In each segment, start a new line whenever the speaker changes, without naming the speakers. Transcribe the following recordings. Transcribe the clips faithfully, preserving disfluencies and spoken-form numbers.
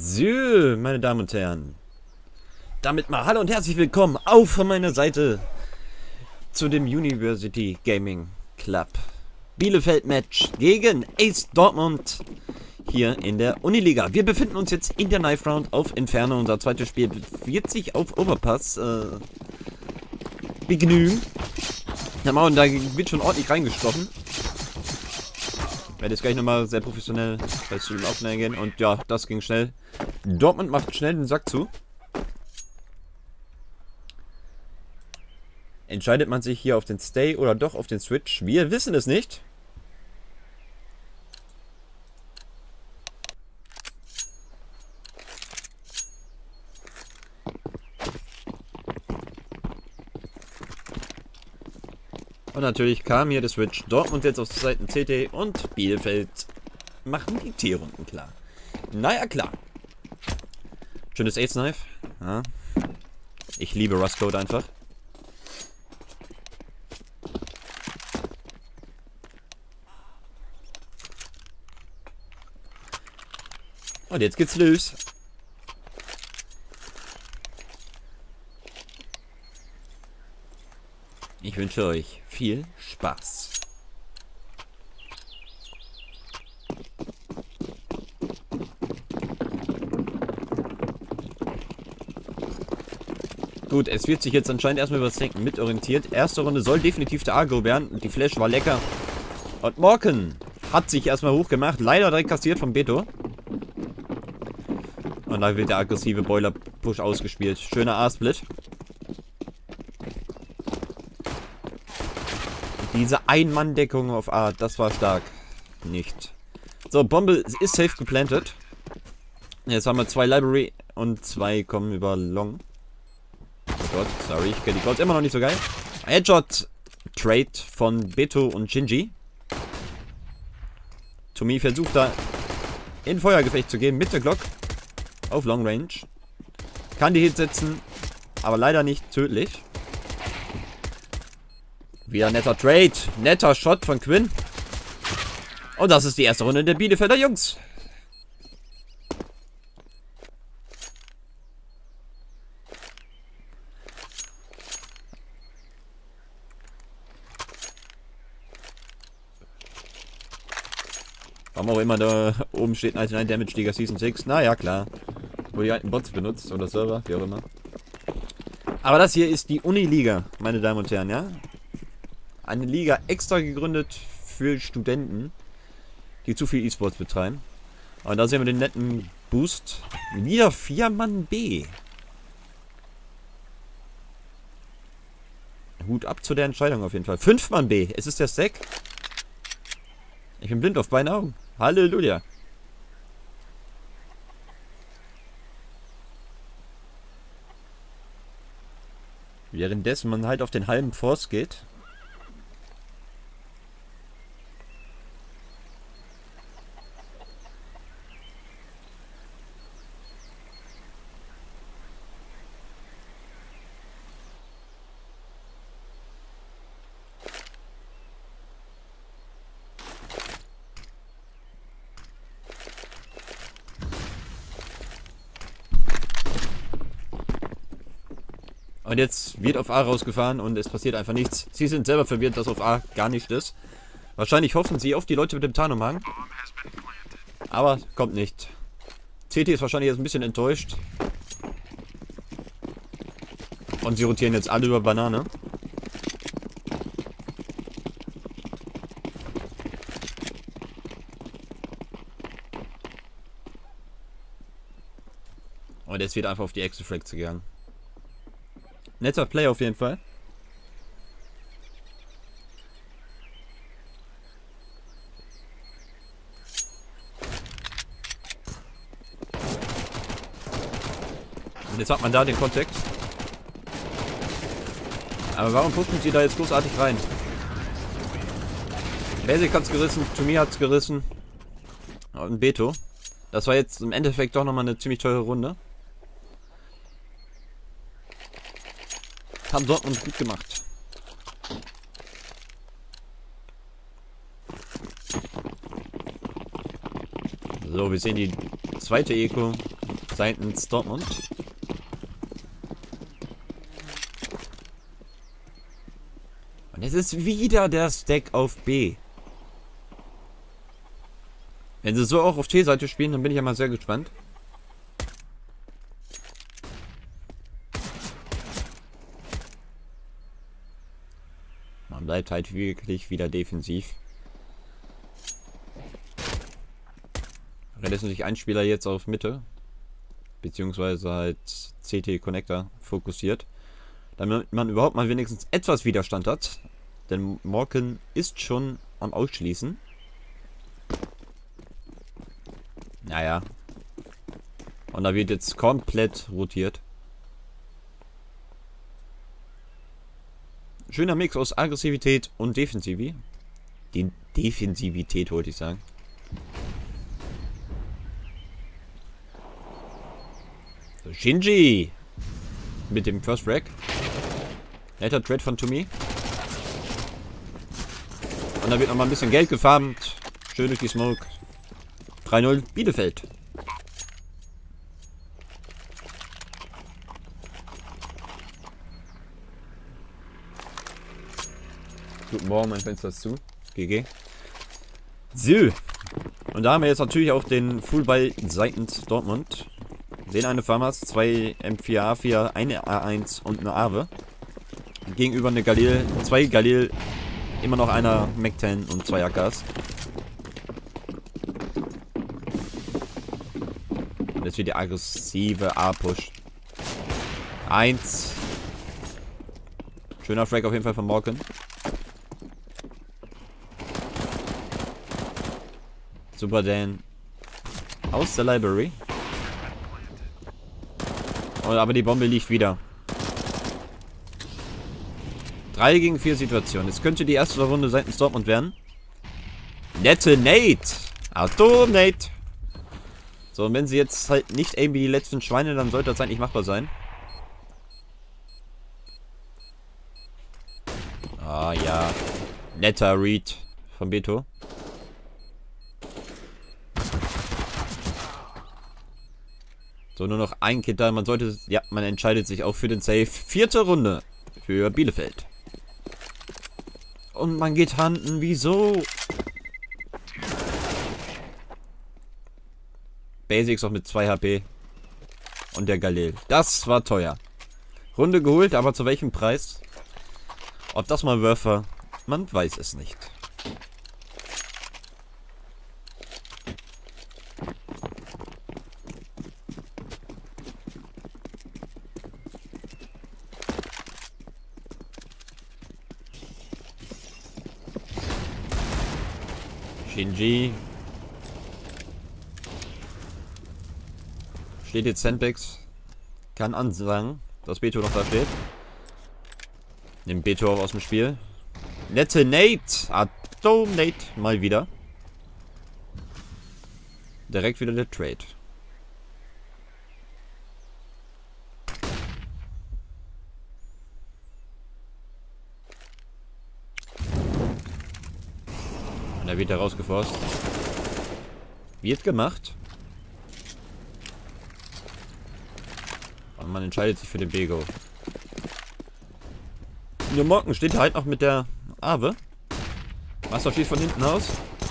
So, meine Damen und Herren. Damit mal hallo und herzlich willkommen auch von meiner Seite zu dem University Gaming Club Bielefeld Match gegen Ace Dortmund hier in der Uniliga. Wir befinden uns jetzt in der Knife Round auf Inferno. Unser zweites Spiel wird sich auf Overpass äh, begnügen. Ja, und da wird schon ordentlich reingestochen. Ich werde jetzt gleich nochmal sehr professionell bei Stream aufnehmen gehen. Und ja, das ging schnell. Dortmund macht schnell den Sack zu. Entscheidet man sich hier auf den Stay oder doch auf den Switch? Wir wissen es nicht. Und natürlich kam hier der Switch. Dortmund jetzt auf Seiten C T und Bielefeld machen die T-Runden klar. Naja, klar. Schönes Ace Knife. Ja. Ich liebe Rust Code einfach. Und jetzt geht's los. Ich wünsche euch viel Spaß. Gut, es wird sich jetzt anscheinend erstmal über das Tanken mit orientiert. Erste Runde soll definitiv der Agro werden. Die Flash war lecker. Und Morken hat sich erstmal hochgemacht. Leider direkt kassiert vom Beto. Und da wird der aggressive Boiler-Push ausgespielt. Schöner A-Split. Diese Ein-Mann-Deckung auf A, das war stark. Nicht. So, Bombe ist safe geplantet. Jetzt haben wir zwei Library und zwei kommen über Long. Oh Gott, sorry, ich kenne die Calls immer noch nicht so geil. Headshot-Trade von Beto und Shinji. Tomi versucht da in Feuergefecht zu gehen mit der Glock. Auf Long Range. Kann die Hit setzen, aber leider nicht tödlich. Wieder ein netter Trade. Netter Shot von Quinn. Und das ist die erste Runde der Bielefelder Jungs. Warum auch immer da oben steht neunundneunzig Damage Liga Season sechs. Naja, klar. Wo die alten Bots benutzt oder Server, wie auch immer. Aber das hier ist die Uniliga, meine Damen und Herren, ja? Eine Liga extra gegründet für Studenten, die zu viel E-Sports betreiben. Und da sehen wir den netten Boost. Wieder vier Mann B. Hut ab zu der Entscheidung auf jeden Fall. fünf Mann B. Es ist der Stack. Ich bin blind auf beiden Augen. Halleluja. Währenddessen man halt auf den halben Force geht. Und jetzt wird auf A rausgefahren und es passiert einfach nichts. Sie sind selber verwirrt, dass auf A gar nicht ist. Wahrscheinlich hoffen sie auf die Leute mit dem Tarnumhang. Aber kommt nicht. C T ist wahrscheinlich jetzt ein bisschen enttäuscht. Und sie rotieren jetzt alle über Banane. Und jetzt wird einfach auf die Exiflex gegangen. Netter Play auf jeden Fall. Und jetzt hat man da den Kontext. Aber warum pushen sie da jetzt großartig rein? Basic hat's gerissen, Tomi hat's gerissen. Und Beto. Das war jetzt im Endeffekt doch nochmal eine ziemlich teure Runde. Haben Dortmund gut gemacht. So, wir sehen die zweite Eco. seitens Dortmund. Und es ist wieder der Stack auf B. Wenn sie so auch auf T-Seite spielen, dann bin ich ja mal sehr gespannt. Man bleibt halt wirklich wieder defensiv. Relassen sich ein Spieler jetzt auf Mitte, beziehungsweise halt C T Connector fokussiert, damit man überhaupt mal wenigstens etwas Widerstand hat, denn Morgan ist schon am Ausschließen. Naja. Und da wird jetzt komplett rotiert. Schöner Mix aus Aggressivität und Defensivität. Die Defensivität wollte ich sagen. So, Shinji mit dem First Frag. Netter Trade von Tomi. Und da wird nochmal ein bisschen Geld gefarmt. Schön durch die Smoke. drei null Bielefeld. Guten Morgen, mein Fenster ist zu. G G. So. Und da haben wir jetzt natürlich auch den Fullball seitens Dortmund. Sehen eine Farmers, zwei M vier A vier, eine A eins und eine Awe. Gegenüber eine Galil, zwei Galil, immer noch einer Mac zehn und zwei A Ks. Und jetzt wird die aggressive A-Push. Eins. Schöner Frag auf jeden Fall von Morgan. Super Dan. Aus der Library. Oh, aber die Bombe liegt wieder. drei gegen vier Situation. Es könnte die erste Runde seitens Dortmund werden. Nette Nate. Auto Nate. So, und wenn sie jetzt halt nicht aimen wie die letzten Schweine, dann sollte das eigentlich machbar sein. Ah ja. Netter Read von Beto. So, nur noch ein Kit da. Man sollte... Ja, man entscheidet sich auch für den Save. Vierte Runde für Bielefeld. Und man geht handen. Wieso? Basics auch mit zwei H P. Und der Galil. Das war teuer. Runde geholt, aber zu welchem Preis? Ob das mal worth war? Man weiß es nicht. Shinji. Steht jetzt Sandbags. Kann ansagen, dass Beto noch da steht. Nimmt Beto auch aus dem Spiel. Nette Nate. Auto Nate. Mal wieder. Direkt wieder der Trade. Und da wird er rausgeforst. Wird gemacht. Und man entscheidet sich für den B-Go. Nur Morgen steht halt noch mit der Awe. Master schießt von hinten aus.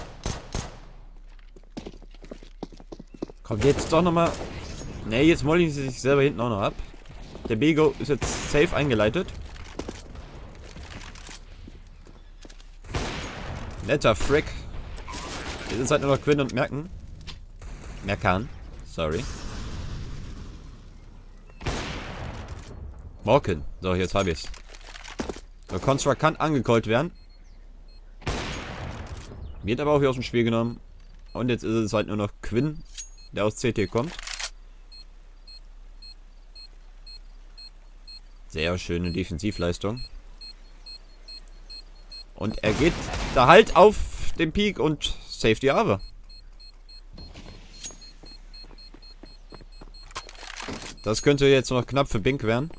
Kommt jetzt doch nochmal. Ne, jetzt mollen sie sich selber hinten auch noch ab. Der B-Go ist jetzt safe eingeleitet. Netter Frick. Jetzt sind halt nur noch Quinn und Merken. Merkan. Sorry. Morgan. So, jetzt habe ich's. Der Construct kann angecallt werden. Wird aber auch hier aus dem Spiel genommen. Und jetzt ist es halt nur noch Quinn, der aus C T kommt. Sehr schöne Defensivleistung. Und er geht da halt auf den Peak und save die Awe. Das könnte jetzt noch knapp für Bink werden.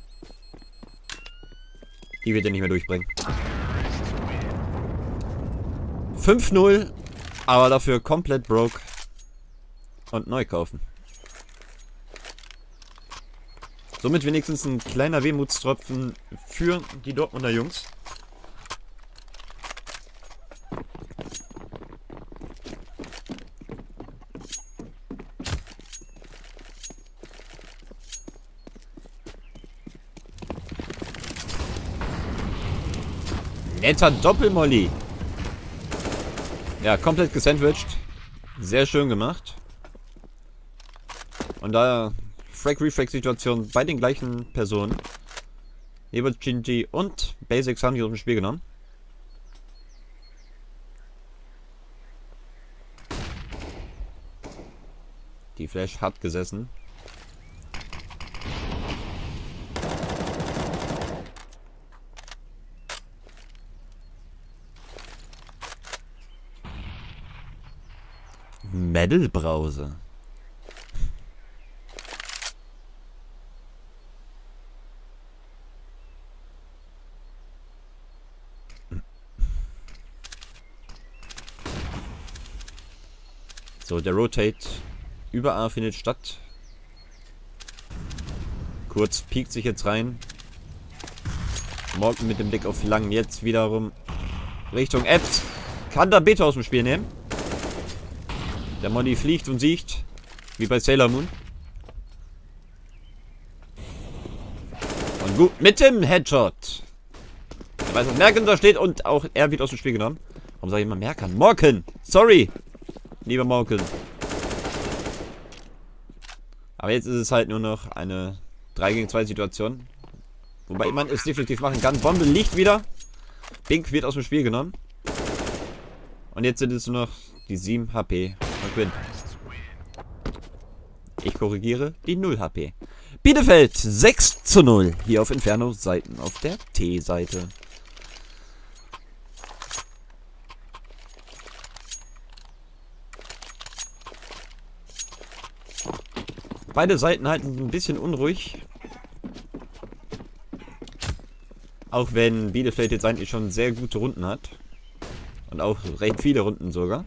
Die wird er nicht mehr durchbringen. fünf null, aber dafür komplett broke. Und neu kaufen. Somit wenigstens ein kleiner Wehmutstropfen für die Dortmunder Jungs. Netter Doppelmolly. Ja, komplett gesandwiched. Sehr schön gemacht. Und da Frag-Refrag-Situation bei den gleichen Personen. Nebel, Shinji und Basics haben die aus dem Spiel genommen. Die Flash hat gesessen. Metal-Brause. So, der Rotate über A findet statt. Kurz piekt sich jetzt rein. Morgen mit dem Blick auf Lang jetzt wiederum Richtung Apps. Kann da Beta aus dem Spiel nehmen. Der Molly fliegt und siegt. Wie bei Sailor Moon. Und gut mit dem Headshot. Er weiß, was Merken da steht und auch er wird aus dem Spiel genommen. Warum sage ich immer Merken? Morken! Sorry! Lieber Morken. Aber jetzt ist es halt nur noch eine drei gegen zwei Situation. Wobei man es definitiv machen kann. Bombe liegt wieder. Pink wird aus dem Spiel genommen. Und jetzt sind es nur noch die sieben H P. Und Quinn. Ich korrigiere die null H P. Bielefeld sechs zu null. Hier auf Inferno-Seiten. Auf der T-Seite. Beide Seiten halten ein bisschen unruhig. Auch wenn Bielefeld jetzt eigentlich schon sehr gute Runden hat. Und auch recht viele Runden sogar.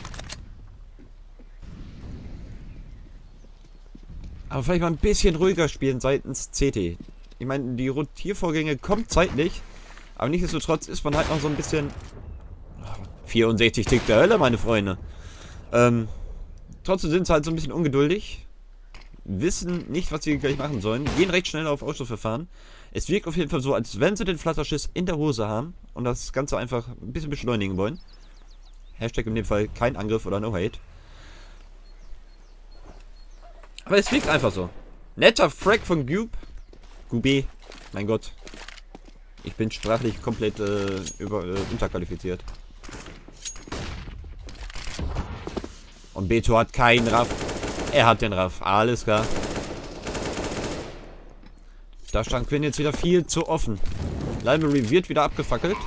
Aber vielleicht mal ein bisschen ruhiger spielen seitens C T. Ich meine, die Rotiervorgänge kommen zeitlich. Aber nichtsdestotrotz ist man halt noch so ein bisschen... vierundsechzig Tick der Hölle, meine Freunde. Ähm, trotzdem sind sie halt so ein bisschen ungeduldig. Wissen nicht, was sie gleich machen sollen. Gehen recht schnell auf Ausschlussverfahren. Es wirkt auf jeden Fall so, als wenn sie den Flatterschiss in der Hose haben. Und das Ganze einfach ein bisschen beschleunigen wollen. Hashtag in dem Fall kein Angriff oder no hate. Aber es wirkt einfach so. Netter Frag von Gube. Gube. Mein Gott. Ich bin sprachlich komplett äh, über, äh, unterqualifiziert. Und Beto hat keinen Raff. Er hat den Raff. Alles klar. Da stand Quinn jetzt wieder viel zu offen. Library wird wieder abgefackelt.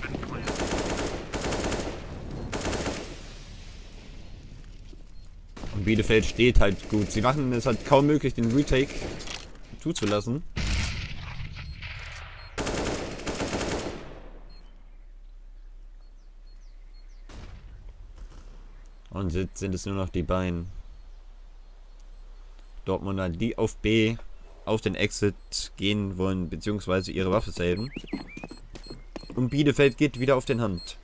Und Bielefeld steht halt gut. Sie machen es halt kaum möglich, den Retake zuzulassen. Und jetzt sind es nur noch die beiden Dortmunder, die auf B auf den Exit gehen wollen, beziehungsweise ihre Waffe saven. Und Bielefeld geht wieder auf den Hand.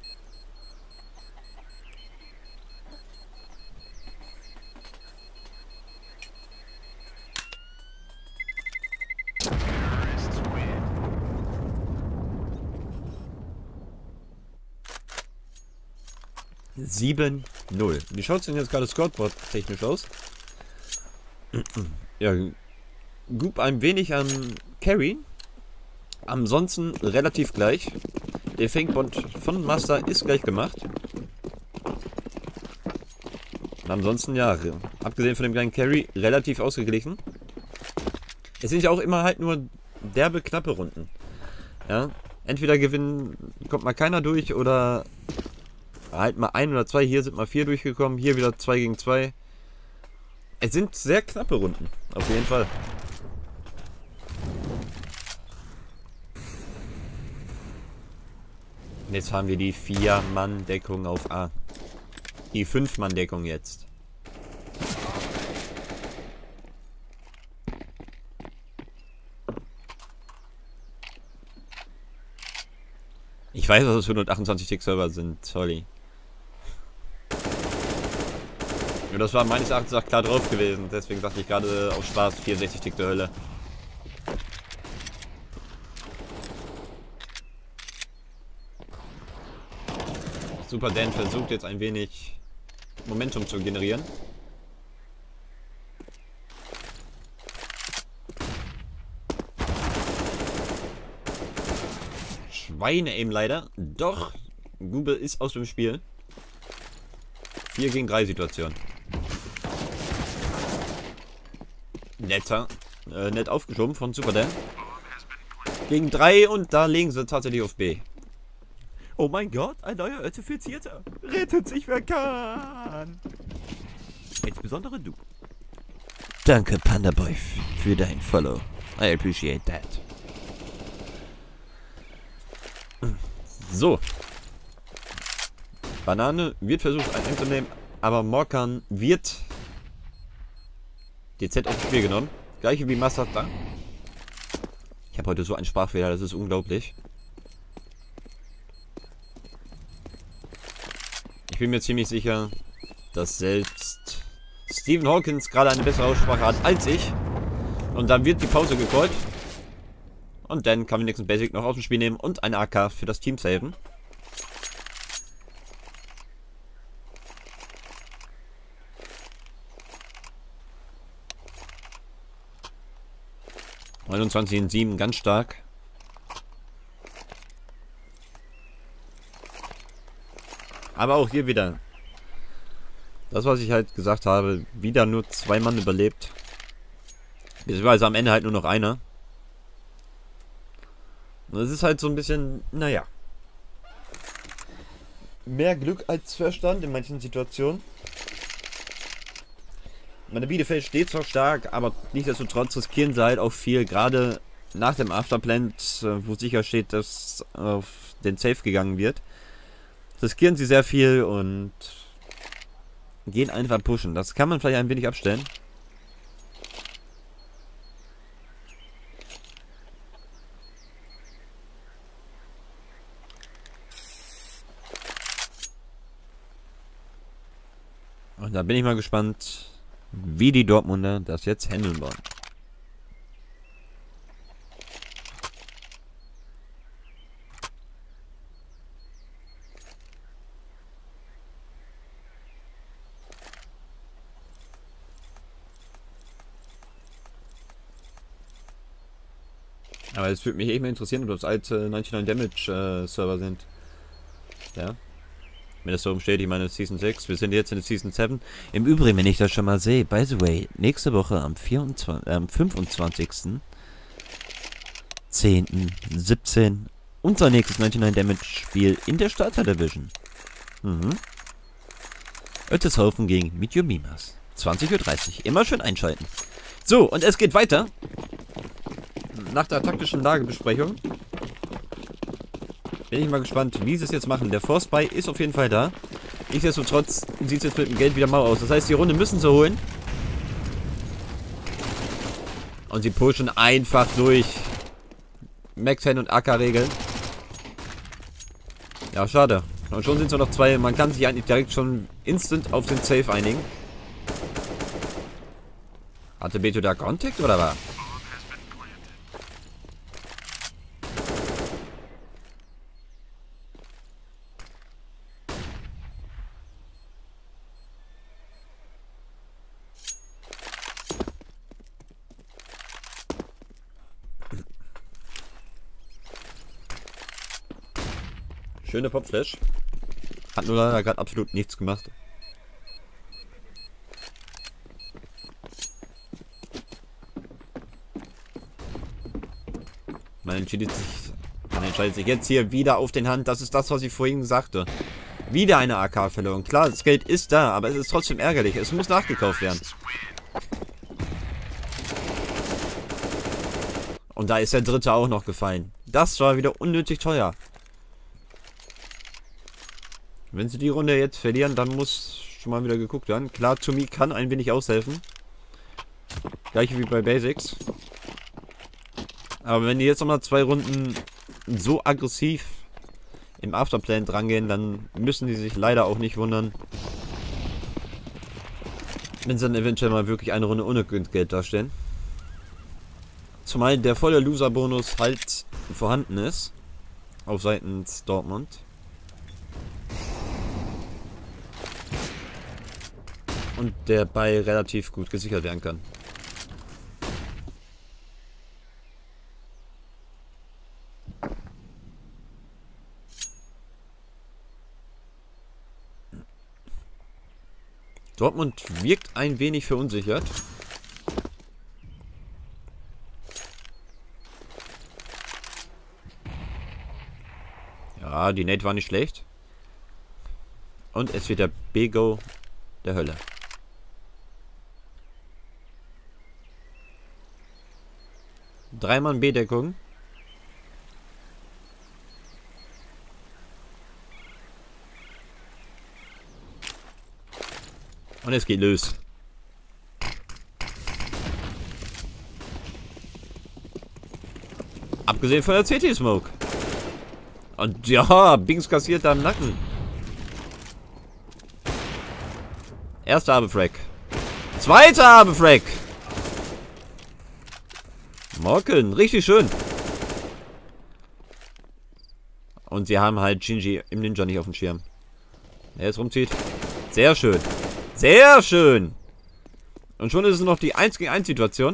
sieben null. Wie schaut es denn jetzt gerade Scoreboard technisch aus? Ja, Group ein wenig an Carry. Ansonsten relativ gleich. Der Finkbond von Master ist gleich gemacht. Und ansonsten, ja, abgesehen von dem kleinen Carry, relativ ausgeglichen. Es sind ja auch immer halt nur derbe, knappe Runden. Ja, entweder gewinnen, kommt mal keiner durch oder halt mal ein oder zwei. Hier sind mal vier durchgekommen, hier wieder zwei gegen zwei. Es sind sehr knappe Runden, auf jeden Fall. Jetzt haben wir die vier Mann Deckung auf A. Die fünf Mann Deckung jetzt. weiß, dass es hundertachtundzwanzig Tick Server sind, sorry. Ja, das war meines Erachtens auch klar drauf gewesen, deswegen sagte ich gerade auf Spaß vierundsechzig Tick der Hölle. Super Dan versucht jetzt ein wenig Momentum zu generieren. Schweine eben leider. Doch, Google ist aus dem Spiel. vier gegen drei Situation. Netter. Äh, nett aufgeschoben von Super Dan. Gegen drei und da legen sie tatsächlich auf B. Oh mein Gott, ein neuer Zertifizierter. Rettet sich wer kann. Insbesondere du. Danke, Pandaboy, für dein Follow. I appreciate that. So. Banane wird versucht einzunehmen, aber Morkan wird D Z aufs Spiel genommen. Gleiche wie Masata. Ich habe heute so einen Sprachfehler, das ist unglaublich. Ich bin mir ziemlich sicher, dass selbst Stephen Hawkins gerade eine bessere Aussprache hat als ich. Und dann wird die Pause gecallt. Und dann kann man nächsten Basic noch aus dem Spiel nehmen und ein A K für das Team saven. neunundzwanzig in sieben, ganz stark. Aber auch hier wieder. Das, was ich halt gesagt habe, wieder nur zwei Mann überlebt. Beziehungsweise am Ende halt nur noch einer. Und das ist halt so ein bisschen, naja. Mehr Glück als Verstand in manchen Situationen. Meine Bielefeld steht zwar stark, aber nichtsdestotrotz riskieren sie halt auch viel. Gerade nach dem Afterplant, wo sicher steht, dass auf den Safe gegangen wird. Riskieren sie sehr viel und gehen einfach pushen. Das kann man vielleicht ein wenig abstellen. Und da bin ich mal gespannt, wie die Dortmunder das jetzt handeln wollen. Aber es würde mich echt mal interessieren, ob das alte neunundneunzig Damage äh, Server sind. Ja. Wenn das so rumsteht, ich meine Season sechs, wir sind jetzt in der Season sieben. Im Übrigen, wenn ich das schon mal sehe, by the way, nächste Woche am, vierundzwanzigsten, äh, am fünfundzwanzigsten zehnten siebzehnten unser nächstes neunundneunzig Damage Spiel in der Starter Division. Mhm. Ötteshaufen gegen Meteor Mimas. zwanzig Uhr dreißig. Immer schön einschalten. So, und es geht weiter. Nach der taktischen Lagebesprechung bin ich mal gespannt, wie sie es jetzt machen. Der Force Buy ist auf jeden Fall da. Nichtsdestotrotz sieht es jetzt mit dem Geld wieder mau aus. Das heißt, die Runde müssen sie holen. Und sie pushen einfach durch. Max zehn und A K-Regel. Ja, schade. Und schon sind es nur noch zwei. Man kann sich eigentlich direkt schon instant auf den Safe einigen. Hatte Beto da Contact oder was? Schöne Popflash. Hat nur leider gerade absolut nichts gemacht. Man entscheidet sich, man entscheidet sich jetzt hier wieder auf den Hand. Das ist das, was ich vorhin sagte. Wieder eine A K verloren. Klar, das Geld ist da, aber es ist trotzdem ärgerlich. Es muss nachgekauft werden. Und da ist der dritte auch noch gefallen. Das war wieder unnötig teuer. Wenn sie die Runde jetzt verlieren, dann muss schon mal wieder geguckt werden. Klar, Tomi kann ein wenig aushelfen. Gleiche wie bei Basics. Aber wenn die jetzt nochmal zwei Runden so aggressiv im Afterplan drangehen, dann müssen die sich leider auch nicht wundern, wenn sie dann eventuell mal wirklich eine Runde ohne Geld dastehen. Zumal der volle Loser-Bonus halt vorhanden ist. Auf seitens Dortmund. Und der Ball relativ gut gesichert werden kann. Dortmund wirkt ein wenig verunsichert. Ja, die Nate war nicht schlecht. Und es wird der B-Go der Hölle. Dreimal B-Deckung. Und es geht los. Abgesehen von der C T-Smoke. Und ja, Bings kassiert da im Nacken. Erster Abefrack. Zweiter Abefrack. Morken, richtig schön. Und sie haben halt Shinji im Ninja nicht auf dem Schirm. Der jetzt rumzieht. Sehr schön. Sehr schön. Und schon ist es noch die eins gegen eins Situation.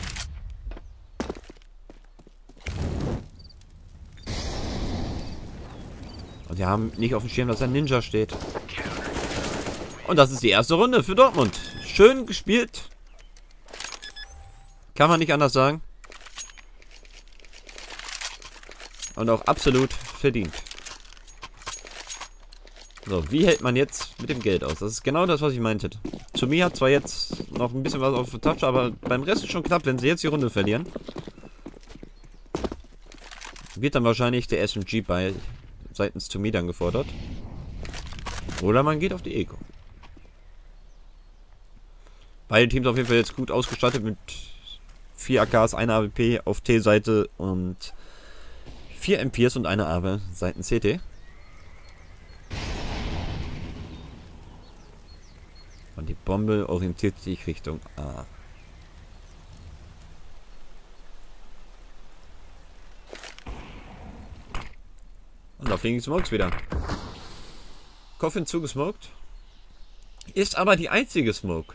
Und sie haben nicht auf dem Schirm, dass ein Ninja steht. Und das ist die erste Runde für Dortmund. Schön gespielt. Kann man nicht anders sagen. Und auch absolut verdient. So, wie hält man jetzt mit dem Geld aus? Das ist genau das, was ich meinte. Tomi hat zwar jetzt noch ein bisschen was auf der Tasche, aber beim Rest ist schon knapp, wenn sie jetzt die Runde verlieren. Wird dann wahrscheinlich der S M G bei seitens Tomi dann gefordert. Oder man geht auf die Eco. Beide Teams auf jeden Fall jetzt gut ausgestattet mit vier A Ks, einer A W P auf T-Seite und vier M Ps und eine A W P seitens C T. Und die Bombe orientiert sich Richtung A. Und da fliegen die Smokes wieder. Coffin zugesmoked. Ist aber die einzige Smoke.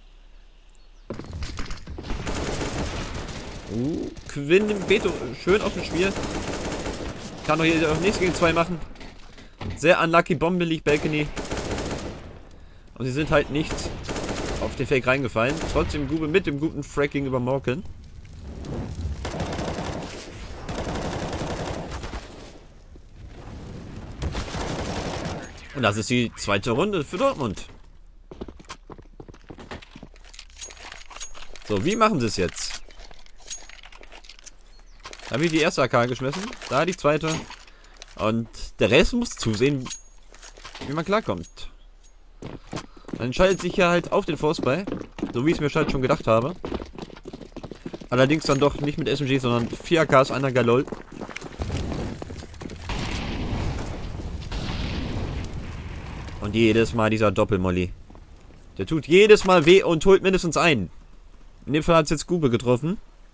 Uh, Quinn nimmt Beto schön aus dem Spiel. Kann doch hier auch nichts gegen zwei machen. Sehr unlucky Bombe liegt Balcony. Und sie sind halt nicht auf den Fake reingefallen. Trotzdem Gube mit dem guten Fracking über Morken. Und das ist die zweite Runde für Dortmund. So, wie machen sie es jetzt? Da habe ich die erste A K geschmissen. Da die zweite. Und der Rest muss zusehen, wie man klarkommt. Dann entscheidet sich ja halt auf den Force bei. So wie ich es mir halt schon gedacht habe. Allerdings dann doch nicht mit S M G, sondern vier A Ks, einer Galol. Und jedes Mal dieser Doppelmolly. Der tut jedes Mal weh und holt mindestens einen. In dem Fall hat es jetzt Gube getroffen.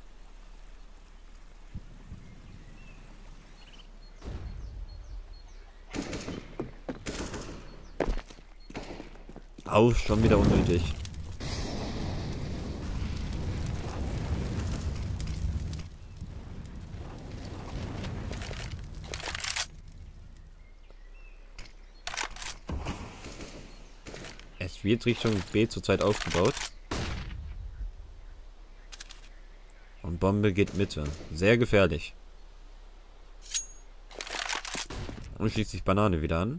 Au, schon wieder unnötig. Es wird Richtung B zurzeit aufgebaut. Und Bombe geht Mitte. Sehr gefährlich. Und schließt sich Banane wieder an.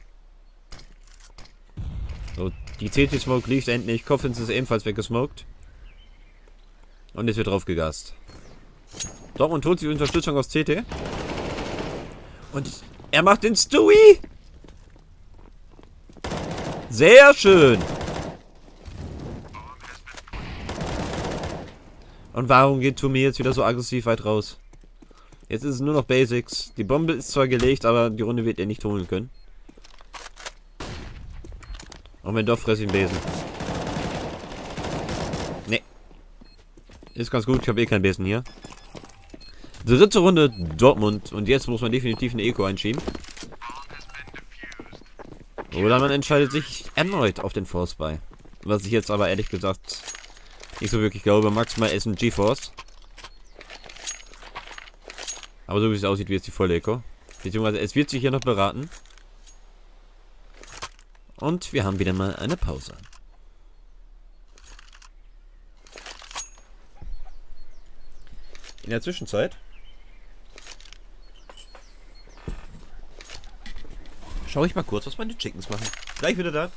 So, die C T-Smoke liegt endlich. Coffins ist ebenfalls weggesmoked. Und es wird drauf gegast. Dortmund holt sich Unterstützung aus C T. Und er macht den Stewie. Sehr schön. Und warum geht Tomi jetzt wieder so aggressiv weit raus? Jetzt ist es nur noch Basics. Die Bombe ist zwar gelegt, aber die Runde wird er nicht holen können. Und wenn doch, fress ich den Besen. Nee. Ist ganz gut, ich habe eh keinen Besen hier. Dritte Runde Dortmund. Und jetzt muss man definitiv eine Eco einschieben. Oder man entscheidet sich erneut auf den Force Buy. Was ich jetzt aber ehrlich gesagt nicht so wirklich glaube. Maximal ist ein GeForce. Aber so wie es aussieht, wird es die volle Eco. Beziehungsweise es wird sich hier noch beraten. Und wir haben wieder mal eine Pause. In der Zwischenzeit schaue ich mal kurz, was meine Chickens machen. Gleich wieder da.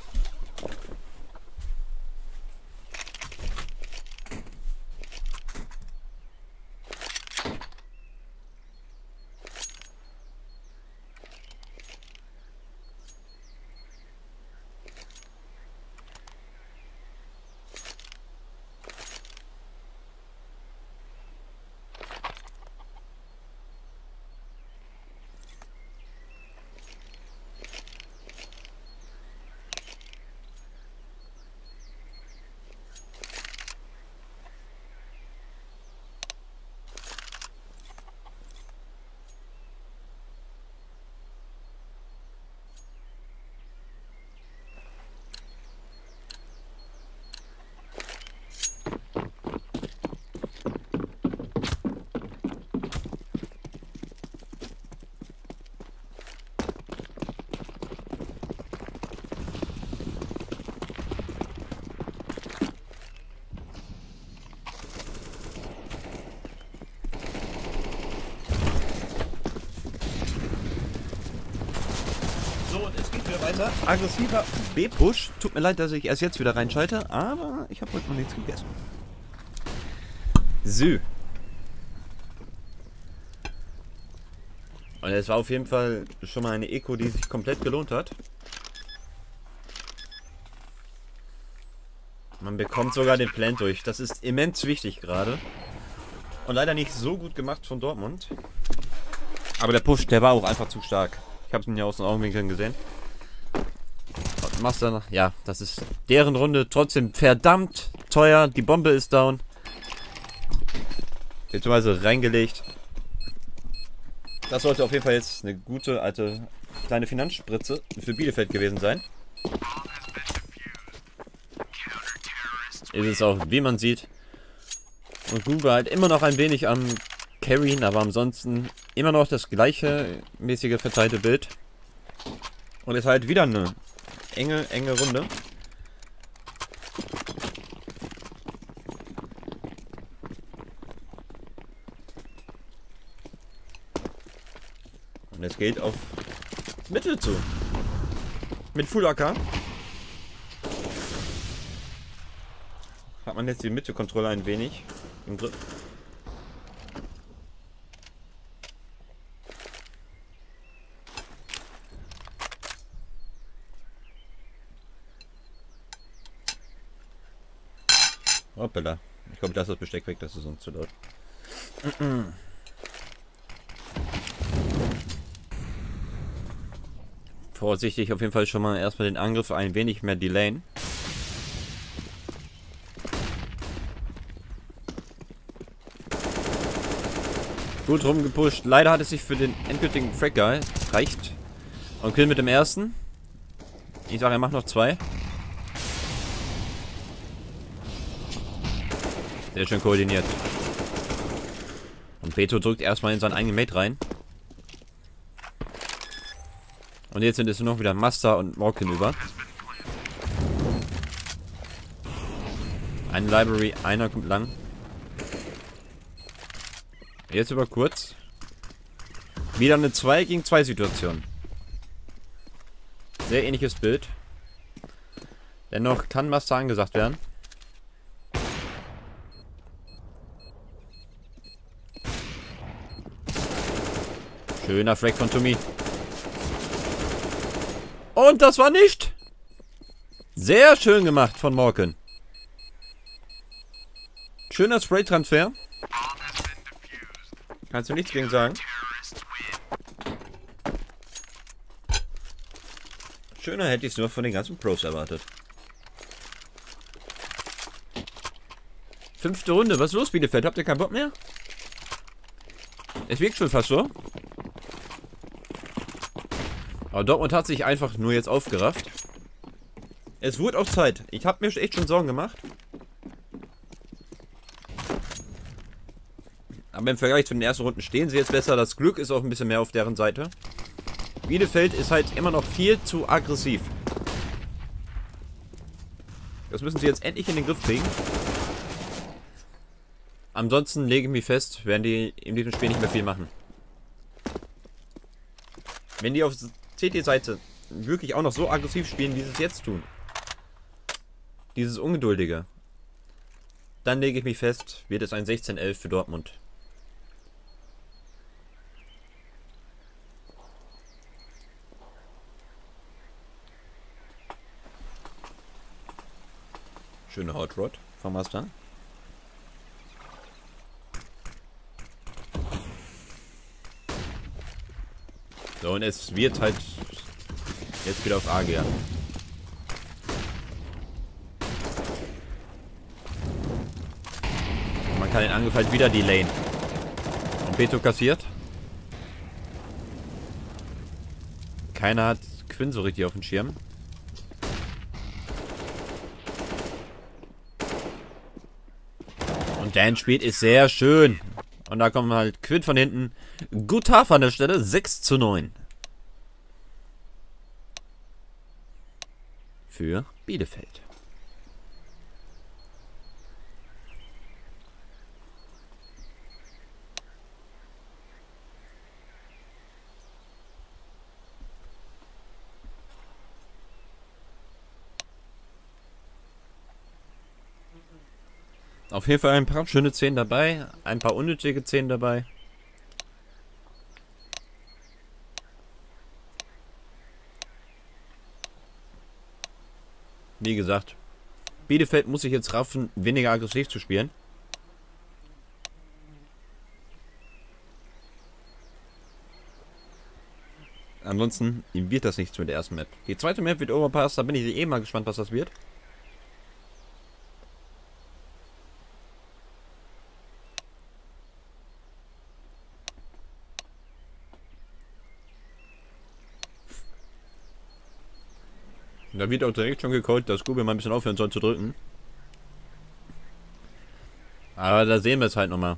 Weiter. Aggressiver B-Push. Tut mir leid, dass ich erst jetzt wieder reinschalte, aber ich habe heute noch nichts gegessen. So. Und es war auf jeden Fall schon mal eine Eco, die sich komplett gelohnt hat. Man bekommt sogar den Plant durch. Das ist immens wichtig gerade. Und leider nicht so gut gemacht von Dortmund. Aber der Push, der war auch einfach zu stark. Ich habe es mir ja aus den Augenwinkeln gesehen. Machst du noch? Ja, das ist deren Runde. Trotzdem verdammt teuer. Die Bombe ist down. Beziehungsweise reingelegt. Das sollte auf jeden Fall jetzt eine gute alte kleine Finanzspritze für Bielefeld gewesen sein. Ist es auch, wie man sieht. Und Google halt immer noch ein wenig am Carryen, aber ansonsten immer noch das gleiche mäßige verteilte Bild. Und ist halt wieder eine enge, enge Runde. Und es geht auf Mitte zu. Mit Full A K. Hat man jetzt die Mitte-Kontrolle ein wenig im Griff. Hoppala. Ich glaube, das ist das Besteck weg, das ist sonst zu laut. Vorsichtig auf jeden Fall schon mal erstmal den Angriff ein wenig mehr delayen. Gut rumgepusht. Leider hat es sich für den endgültigen Frag Guy reicht. Und Kill mit dem ersten. Ich sage, er macht noch zwei. Sehr schön koordiniert. Und Beto drückt erstmal in seinen eigenen Mate rein. Und jetzt sind es nur noch wieder Master und Morgan über. Eine Library, einer kommt lang. Jetzt über kurz. Wieder eine zwei gegen zwei Situation. Sehr ähnliches Bild. Dennoch kann Master angesagt werden. Schöner Frag von Tommy. Und das war nicht. Sehr schön gemacht von Morgan. Schöner Spray-Transfer. Kannst du nichts gegen sagen. Schöner hätte ich es nur von den ganzen Pros erwartet. Fünfte Runde. Was ist los, Bielefeld? Habt ihr keinen Bock mehr? Es wirkt schon fast so. Aber Dortmund hat sich einfach nur jetzt aufgerafft. Es wurde auch Zeit. Ich habe mir echt schon Sorgen gemacht. Aber im Vergleich zu den ersten Runden stehen sie jetzt besser. Das Glück ist auch ein bisschen mehr auf deren Seite. Bielefeld ist halt immer noch viel zu aggressiv. Das müssen sie jetzt endlich in den Griff kriegen. Ansonsten lege ich mich fest, werden die in diesem Spiel nicht mehr viel machen. Wenn die auf C T-Seite wirklich auch noch so aggressiv spielen, wie sie es jetzt tun. Dieses Ungeduldige. Dann lege ich mich fest, wird es ein sechzehn elf für Dortmund. Schöne Hot Rod vom Master. So, und es wird halt jetzt wieder auf A gehen. Man kann den Angriff halt wieder delayen. Und Beto kassiert. Keiner hat Quinn so richtig auf dem Schirm. Und Dan spielt ist sehr schön. Und da kommt halt Quinn von hinten. Gutaf an der Stelle. sechs zu neun. Für Bielefeld. Auf jeden Fall ein paar schöne Szenen dabei, ein paar unnötige Szenen dabei. Wie gesagt, Bielefeld muss sich jetzt raffen, weniger aggressiv zu spielen. Ansonsten wird das nichts mit der ersten Map. Die zweite Map wird Overpass, da bin ich eh mal gespannt, was das wird. Da wird auch direkt schon gecallt, dass Google mal ein bisschen aufhören soll zu drücken. Aber da sehen wir es halt nochmal.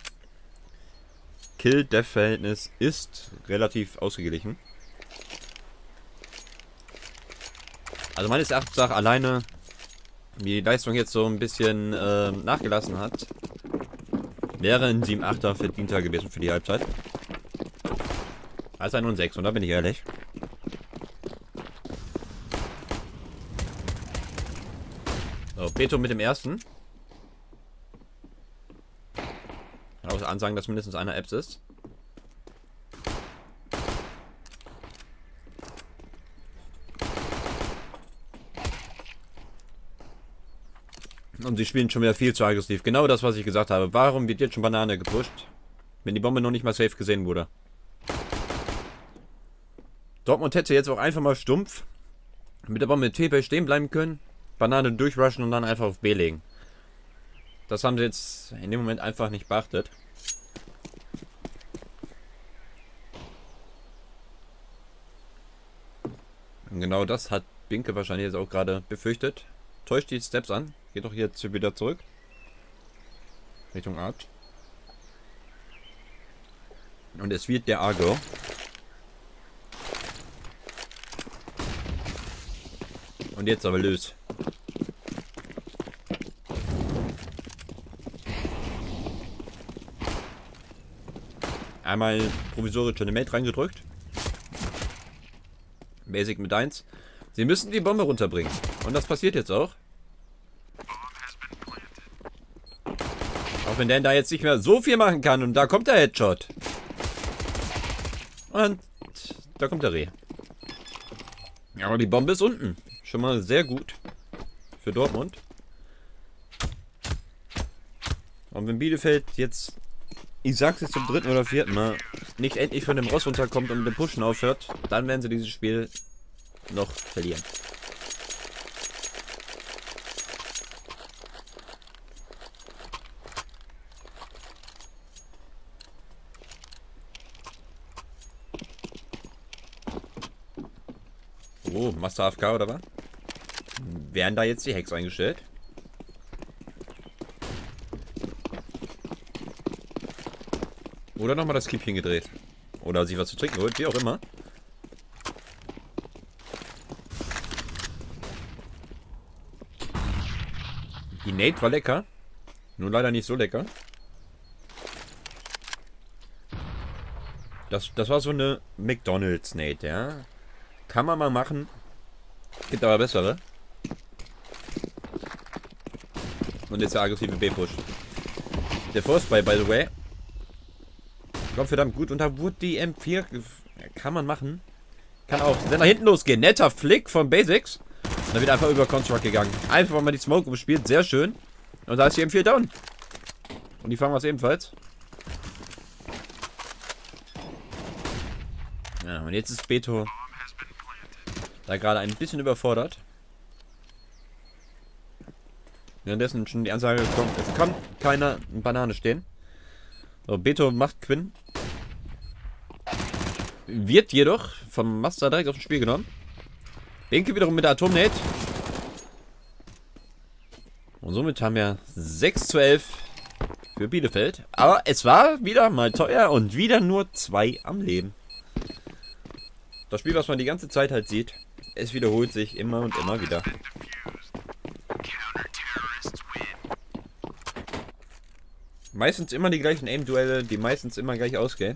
Kill-Death-Verhältnis ist relativ ausgeglichen. Also meines Erachtens nach alleine, wie die Leistung jetzt so ein bisschen äh, nachgelassen hat, wäre ein sieben achter verdienter gewesen für die Halbzeit. Als ein und sechs, und da bin ich ehrlich. So, Beto mit dem ersten. Kann auch ansagen, dass mindestens einer Apps ist. Und sie spielen schon wieder viel zu aggressiv. Genau das, was ich gesagt habe. Warum wird jetzt schon Banane gepusht, wenn die Bombe noch nicht mal safe gesehen wurde? Dortmund hätte jetzt auch einfach mal stumpf mit der Bombe T P stehen bleiben können. Banane durchrushen und dann einfach auf B legen. Das haben sie jetzt in dem Moment einfach nicht beachtet. Und genau das hat Binke wahrscheinlich jetzt auch gerade befürchtet. Täuscht die Steps an. Geht doch jetzt wieder zurück. Richtung Arch. Und es wird der Argo. Und jetzt aber löst. Einmal provisorisch eine Mate reingedrückt. Basic mit eins. Sie müssen die Bombe runterbringen. Und das passiert jetzt auch. Auch wenn Dan da jetzt nicht mehr so viel machen kann. Und da kommt der Headshot. Und da kommt der Reh. Ja, aber die Bombe ist unten. Schon mal sehr gut. Für Dortmund. Und wenn Bielefeld jetzt ich sag's jetzt zum dritten oder vierten Mal, nicht endlich von dem Ross runterkommt und mit dem Pushen aufhört, dann werden sie dieses Spiel noch verlieren. Oh, Master A F K oder was? Werden da jetzt die Hacks eingestellt? Oder nochmal das Kippchen gedreht. Oder sich was zu trinken holt, wie auch immer. Die Nate war lecker. Nur leider nicht so lecker. Das, das war so eine McDonald's Nate, ja. Kann man mal machen. Gibt aber bessere. Und jetzt der aggressive B-Push. Der Force-Buy, by the way. Kommt verdammt gut. Und da wurde die M vier. Kann man machen. Kann auch dann nach hinten losgehen. Netter Flick von Basics. Und dann wird einfach über Construct gegangen. Einfach mal die Smoke gespielt. Sehr schön. Und da ist die M vier down. Und die fangen wir es ebenfalls. Ja, und jetzt ist Beto da gerade ein bisschen überfordert. Währenddessen schon die Ansage kommt, es kann keiner in Banane stehen. So, Beto macht Quinn. Wird jedoch vom Master direkt aus dem Spiel genommen. Benke wiederum mit der Atomnate. Und somit haben wir sechs zu elf für Bielefeld. Aber es war wieder mal teuer und wieder nur zwei am Leben. Das Spiel, was man die ganze Zeit halt sieht, es wiederholt sich immer und immer wieder. Meistens immer die gleichen Aim-Duelle, die meistens immer gleich ausgehen.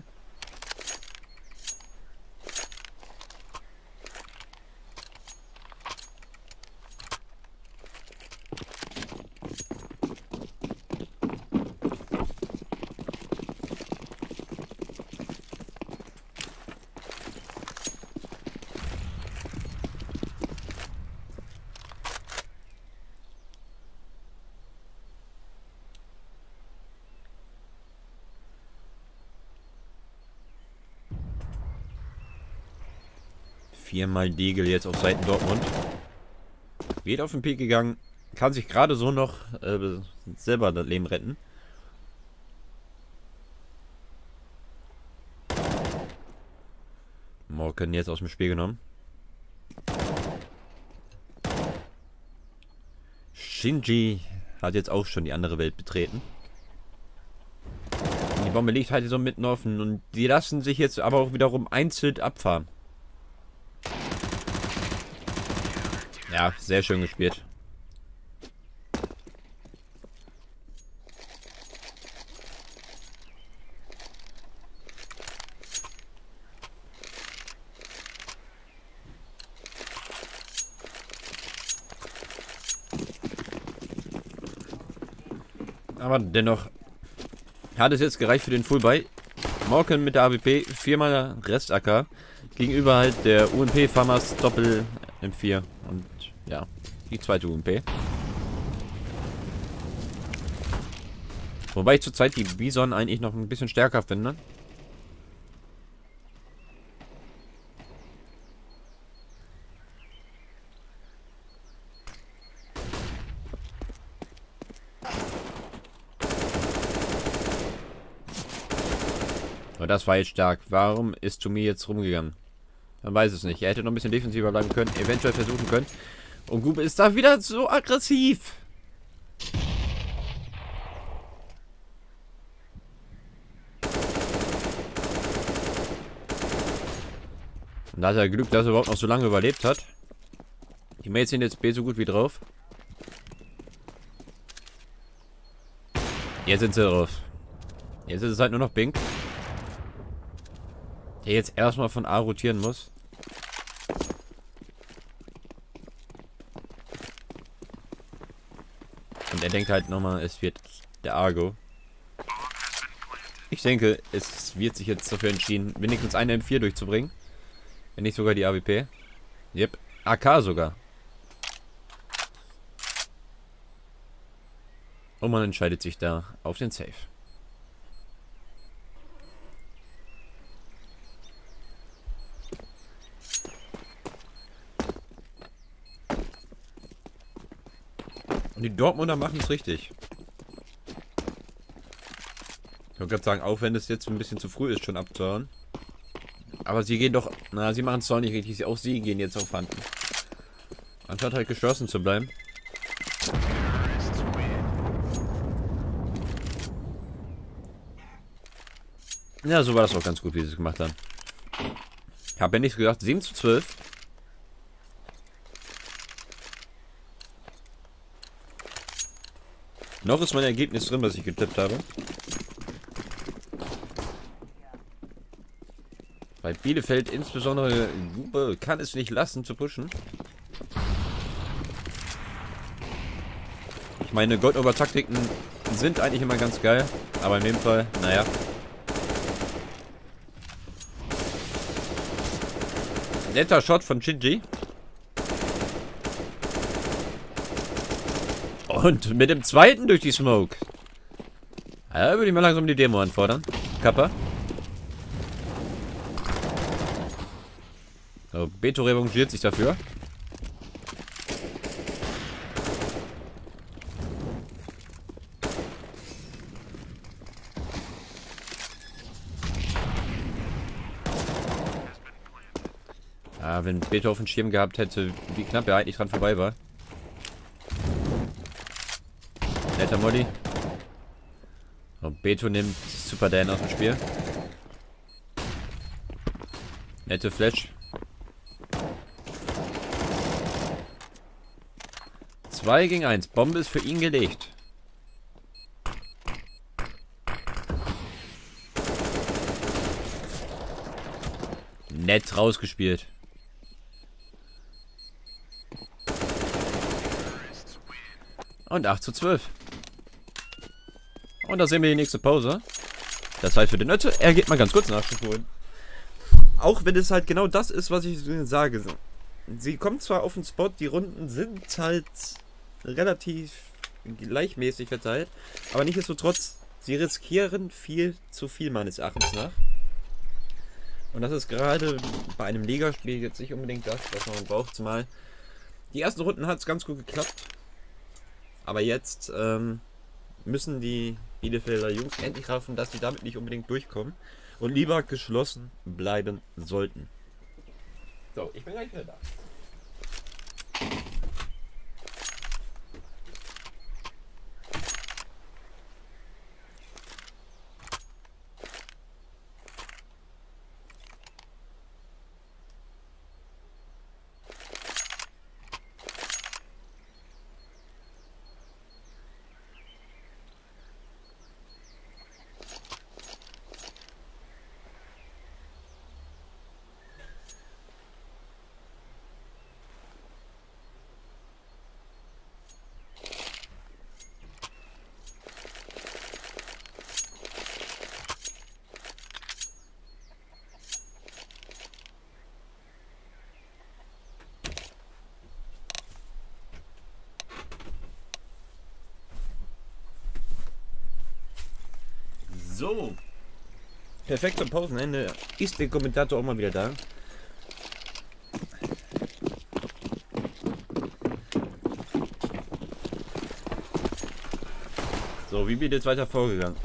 Viermal Degel jetzt auf Seiten Dortmund. Wird auf den Peak gegangen. Kann sich gerade so noch äh, selber das Leben retten. Morgan jetzt aus dem Spiel genommen. Shinji hat jetzt auch schon die andere Welt betreten. Die Bombe liegt halt so mitten offen und die lassen sich jetzt aber auch wiederum einzeln abfahren. Ja, sehr schön gespielt. Aber dennoch hat es jetzt gereicht für den Fullbuy. Morgan mit der A W P, viermal Rest-A K. Gegenüber halt der U M P Farmers Doppel M vier. Und ja, die zweite U M P. Wobei ich zurzeit die Bison eigentlich noch ein bisschen stärker finde. Aber das war jetzt stark. Warum ist Tomi jetzt rumgegangen? Man weiß es nicht. Er hätte noch ein bisschen defensiver bleiben können, eventuell versuchen können. Und Gube ist da wieder so aggressiv. Und da hat er Glück, dass er überhaupt noch so lange überlebt hat. Die Mates sind jetzt B so gut wie drauf. Jetzt sind sie drauf. Jetzt ist es halt nur noch Bink. Der jetzt erstmal von A rotieren muss. Und er denkt halt nochmal, es wird der Argo. Ich denke, es wird sich jetzt dafür entschieden, wenigstens eine M vier durchzubringen. Wenn nicht sogar die A W P. Yep, A K sogar. Und man entscheidet sich da auf den Safe. Und die Dortmunder machen es richtig. Ich wollte gerade sagen, auch wenn es jetzt ein bisschen zu früh ist, schon abzuhauen. Aber sie gehen doch... Na, sie machen es doch nicht richtig. Auch sie gehen jetzt auf Fanden. Anstatt halt geschlossen zu bleiben. Ja, so war das auch ganz gut, wie sie es gemacht haben. Ich habe ja nichts gesagt. sieben zu zwölf. Noch ist mein Ergebnis drin, was ich getippt habe. Bei Bielefeld insbesondere Grube kann es nicht lassen zu pushen. Ich meine, Goldover-Taktiken sind eigentlich immer ganz geil. Aber in dem Fall, naja. Netter Shot von Shinji. Und mit dem zweiten durch die Smoke. Ja, würde ich mal langsam die Demo anfordern. Kappa. So, Beto revanchiert sich dafür. Ja, wenn Beto auf den Schirm gehabt hätte, wie knapp er eigentlich dran vorbei war. Netter Molly. Und Beto nimmt Super Dan aus dem Spiel. Nette Flash. zwei gegen eins. Bombe ist für ihn gelegt. Nett rausgespielt. Und acht zu zwölf. Und da sehen wir die nächste Pause. Das heißt für den Nötte, er geht mal ganz kurz Nachschub holen. Auch wenn es halt genau das ist, was ich sage. Sie kommt zwar auf den Spot, die Runden sind halt relativ gleichmäßig verteilt, aber nichtsdestotrotz, sie riskieren viel zu viel meines Erachtens nach. Und das ist gerade bei einem Ligaspiel jetzt nicht unbedingt das, was man braucht, zumal die ersten Runden hat es ganz gut geklappt. Aber jetzt ähm, müssen die Bielefelder Jungs endlich raffen, dass sie damit nicht unbedingt durchkommen und lieber geschlossen bleiben sollten. So, ich bin gleich wieder da. So. Perfekt zum Pausenende ist der Kommentator auch mal wieder da. So, wie wird jetzt weiter vorgegangen?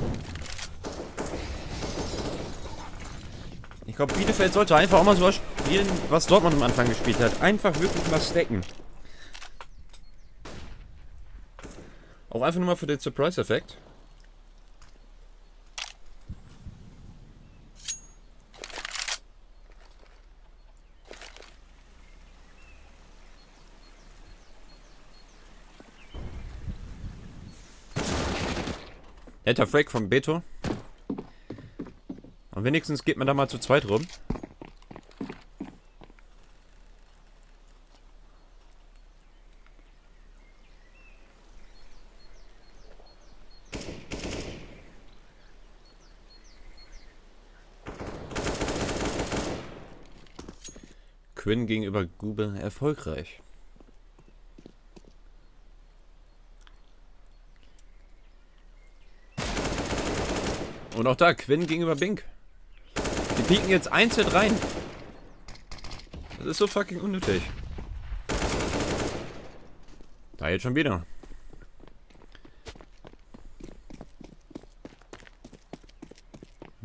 Ich glaube, Bielefeld sollte einfach auch mal so was spielen, was Dortmund am Anfang gespielt hat. Einfach wirklich mal stacken. Auch einfach nur mal für den Surprise-Effekt. Netter Frag von Beto. Und wenigstens geht man da mal zu zweit rum. Quinn gegenüber Grube erfolgreich. Und auch da, Quinn gegenüber Bink. Die pieken jetzt einzeln rein. Das ist so fucking unnötig. Da jetzt schon wieder.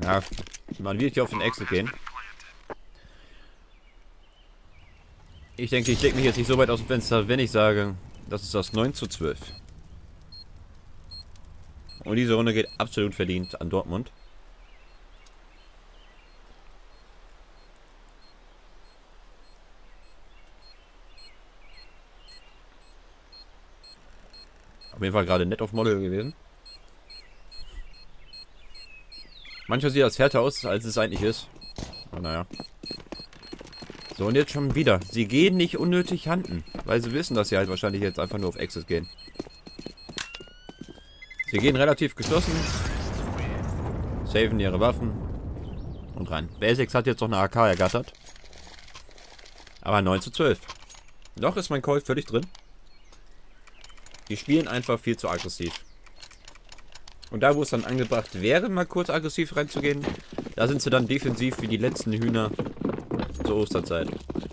Ja, man wird hier auf den Exit gehen. Ich denke, ich lege mich jetzt nicht so weit aus dem Fenster, wenn ich sage, das ist das neun zu zwölf. Und diese Runde geht absolut verdient an Dortmund. Auf jeden Fall gerade nett auf Model gewesen. Manchmal sieht das härter aus, als es eigentlich ist. Aber naja. So, und jetzt schon wieder. Sie gehen nicht unnötig handen. Weil sie wissen, dass sie halt wahrscheinlich jetzt einfach nur auf Exit gehen. Sie gehen relativ geschlossen. Saven ihre Waffen. Und rein. Basics hat jetzt noch eine A K ergattert. Aber neun zu zwölf. Noch ist mein Call völlig drin. Die spielen einfach viel zu aggressiv. Und da, wo es dann angebracht wäre, mal kurz aggressiv reinzugehen, da sind sie dann defensiv wie die letzten Hühner zur Osterzeit.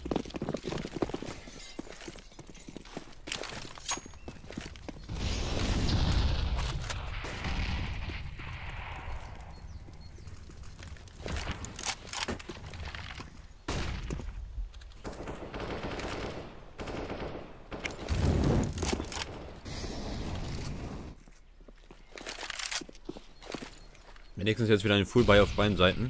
Wenigstens jetzt wieder ein Full Buy auf beiden Seiten.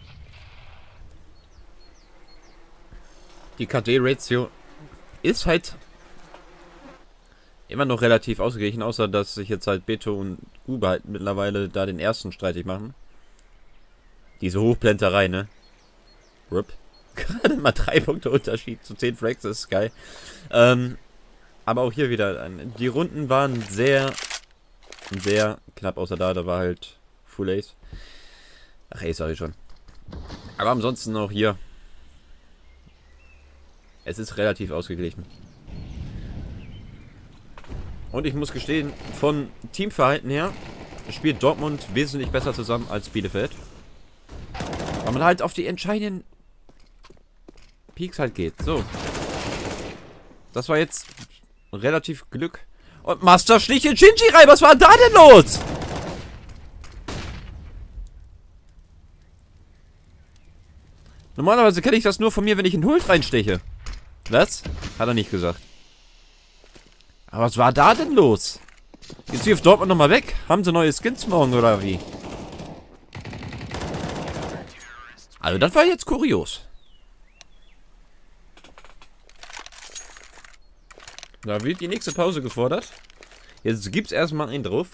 Die K D-Ratio ist halt immer noch relativ ausgeglichen, außer dass sich jetzt halt Beto und Uber halt mittlerweile da den ersten streitig machen. Diese Hochplenterei, ne? Rip. Gerade mal drei Punkte Unterschied zu zehn Frags, das ist geil. Ähm, aber auch hier wieder, die Runden waren sehr, sehr knapp, außer da, da war halt Full Ace. Ach, Ace sag ich schon. Aber ansonsten auch hier. Es ist relativ ausgeglichen. Und ich muss gestehen, von Teamverhalten her spielt Dortmund wesentlich besser zusammen als Bielefeld. Weil man halt auf die entscheidenden Peaks halt geht. So. Das war jetzt relativ Glück. Und Master schlich in Shinji rein. Was war da denn los? Normalerweise kenne ich das nur von mir, wenn ich in Hult reinsteche. Was? Hat er nicht gesagt. Aber was war da denn los? Jetzt wirft Dortmund nochmal weg. Haben sie neue Skins morgen oder wie? Also das war jetzt kurios. Da wird die nächste Pause gefordert. Jetzt gibt's erstmal einen drauf.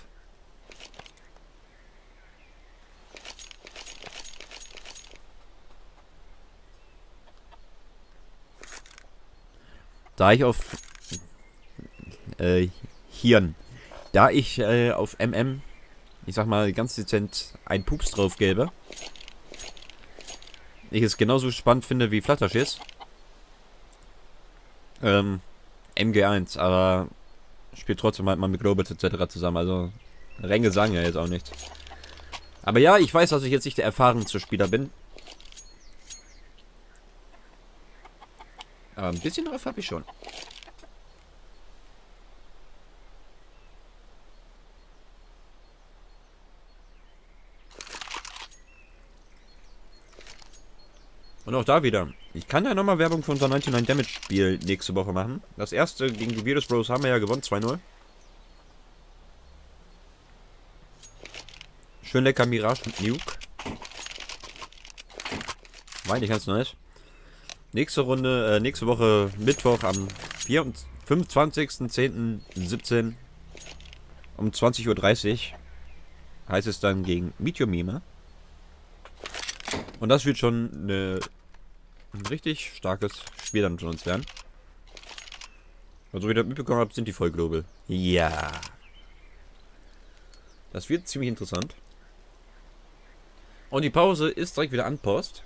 Da ich auf äh, Hirn, da ich äh, auf M M, ich sag mal ganz dezent, einen Pups drauf gebe, ich es genauso spannend finde wie Flutterschiss, ähm, M G eins, aber spielt trotzdem halt mal mit Globals et cetera zusammen, also Ränge sagen ja jetzt auch nichts. Aber ja, ich weiß, dass ich jetzt nicht der erfahrenste Spieler bin. Aber ein bisschen drauf habe ich schon. Und auch da wieder. Ich kann ja nochmal Werbung für unser neunundneunzig Damage Spiel nächste Woche machen. Das erste gegen die Virus Bros haben wir ja gewonnen, zwei null. Schön lecker Mirage mit Nuke. War eigentlich ganz nice. Nächste Runde, äh, nächste Woche Mittwoch am fünfundzwanzigsten zehnten siebzehn um zwanzig Uhr dreißig heißt es dann gegen Meteor Mime. Und das wird schon eine, ein richtig starkes Spiel dann von uns werden. Also wie ihr das mitbekommen habt, sind die voll global. Ja. Das wird ziemlich interessant. Und die Pause ist direkt wieder an Post.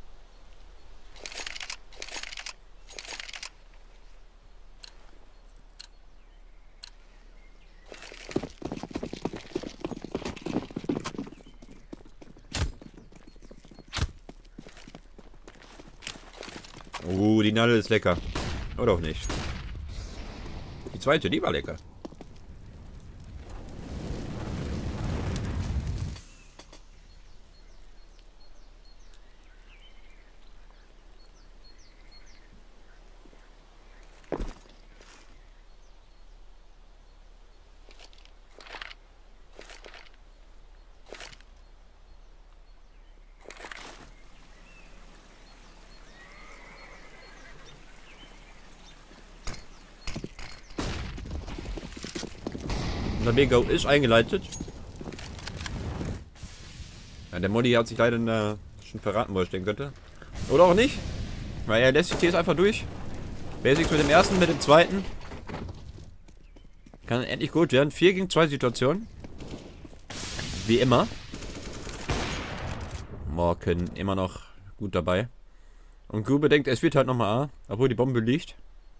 Oh, die Nadel ist lecker. Oder auch nicht. Die zweite, die war lecker. Alphabet-Go ist eingeleitet. Ja, der Modi hat sich leider in der, schon verraten, wo er stehen könnte. Oder auch nicht. Weil er lässt die Ts einfach durch. Basics mit dem ersten, mit dem zweiten. Kann endlich gut werden. vier gegen zwei Situationen. Wie immer. Morgen immer noch gut dabei. Und Grube denkt, es wird halt nochmal A, obwohl die Bombe liegt.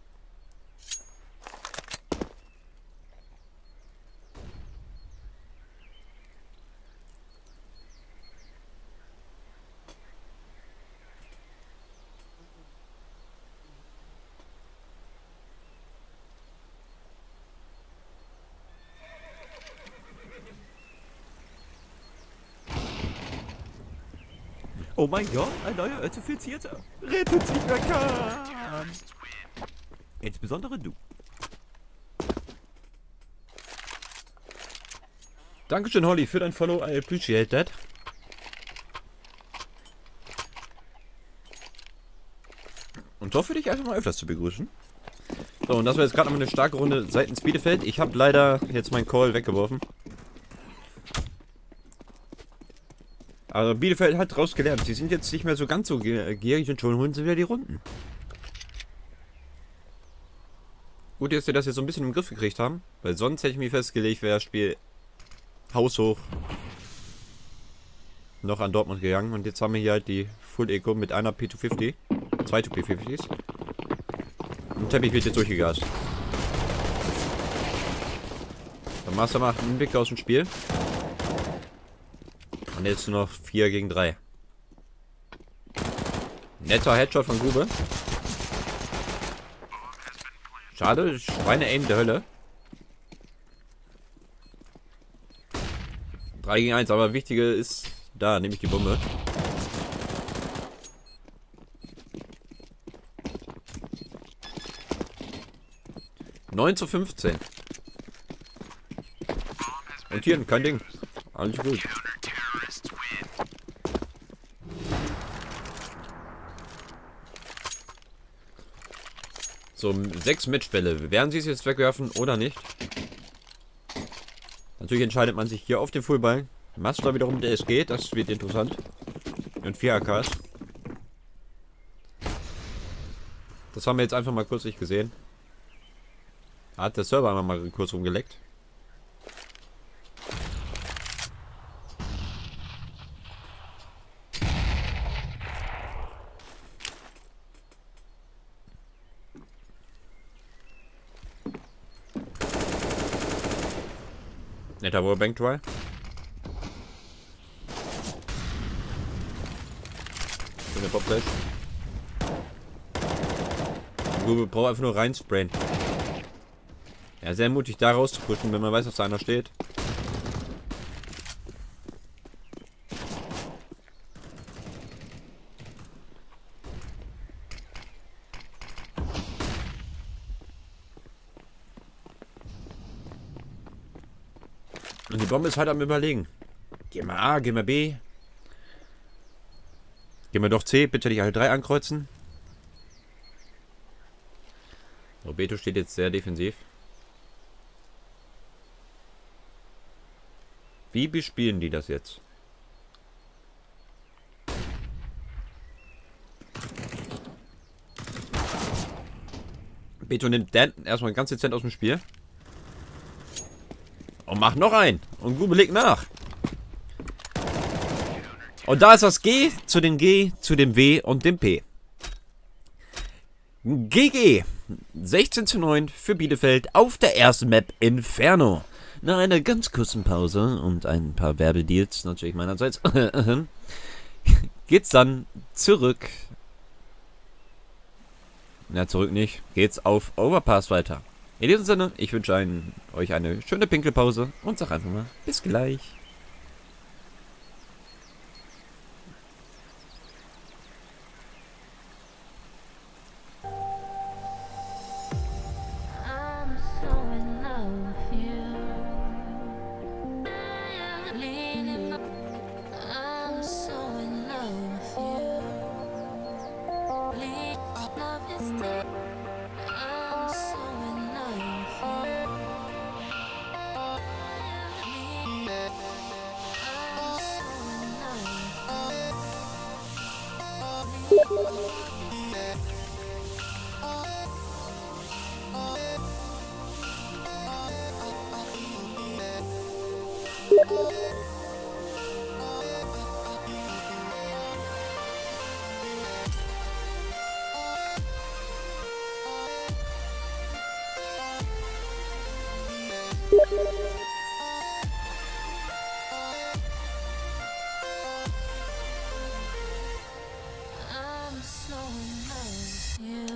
Oh mein Gott, ein neuer Infizierter. Rettet sich, wer kann. Insbesondere du.
Dankeschön, Holly, für dein Follow. I appreciate that. Und hoffe, dich einfach mal öfters zu begrüßen. So, und das war jetzt gerade nochmal eine starke Runde seitens Bielefeld. Ich habe leider jetzt meinen Call weggeworfen. Aber Bielefeld hat draus gelernt. Sie sind jetzt nicht mehr so ganz so gierig und schon holen sie wieder die Runden. Gut, dass wir das jetzt so ein bisschen im Griff gekriegt haben. Weil sonst hätte ich mir festgelegt, wäre das Spiel haushoch noch an Dortmund gegangen. Und jetzt haben wir hier halt die Full Eco mit einer P zweihundertfünfzig. Zwei P fünfzigs. Und Teppich wird jetzt durchgegast. Der Master macht einen Blick aus dem Spiel. Und jetzt nur noch vier gegen drei. Netter Headshot von Grube. Schade, Schweine-Aim der Hölle. drei gegen eins, aber wichtige ist da, nämlich die Bombe. neun zu fünfzehn. Und hier, kein Ding. Alles gut. So, sechs Matchbälle. Werden sie es jetzt wegwerfen oder nicht? Natürlich entscheidet man sich hier auf den Fullball. Master wiederum mit der S G, das wird interessant. Und vier A Ks. Das haben wir jetzt einfach mal kurz nicht gesehen. Hat der Server einmal mal kurz rumgeleckt. Netter Wallbang Try. Schöne Popflash. Google braucht einfach nur reinsprayen. Ja, sehr mutig da rauszupushen, wenn man weiß, dass da einer steht. Und die Bombe ist halt am Überlegen. Geh mal A, geh mal B. Geh mal doch C, bitte nicht alle drei ankreuzen. Roberto steht jetzt sehr defensiv. Wie bespielen die das jetzt? Beto nimmt Dan erstmal ganz dezent aus dem Spiel. Und macht noch einen. Und Grube legt nach. Und da ist das G zu dem G, zu dem W und dem P. G G. sechzehn zu neun für Bielefeld auf der ersten Map Inferno. Nach einer ganz kurzen Pause und ein paar Werbedeals natürlich meinerseits geht's dann zurück. Na, zurück nicht. Geht's auf Overpass weiter. In diesem Sinne, ich wünsche einen, euch eine schöne Pinkelpause und sag einfach mal bis gleich.
I'm so in love with you.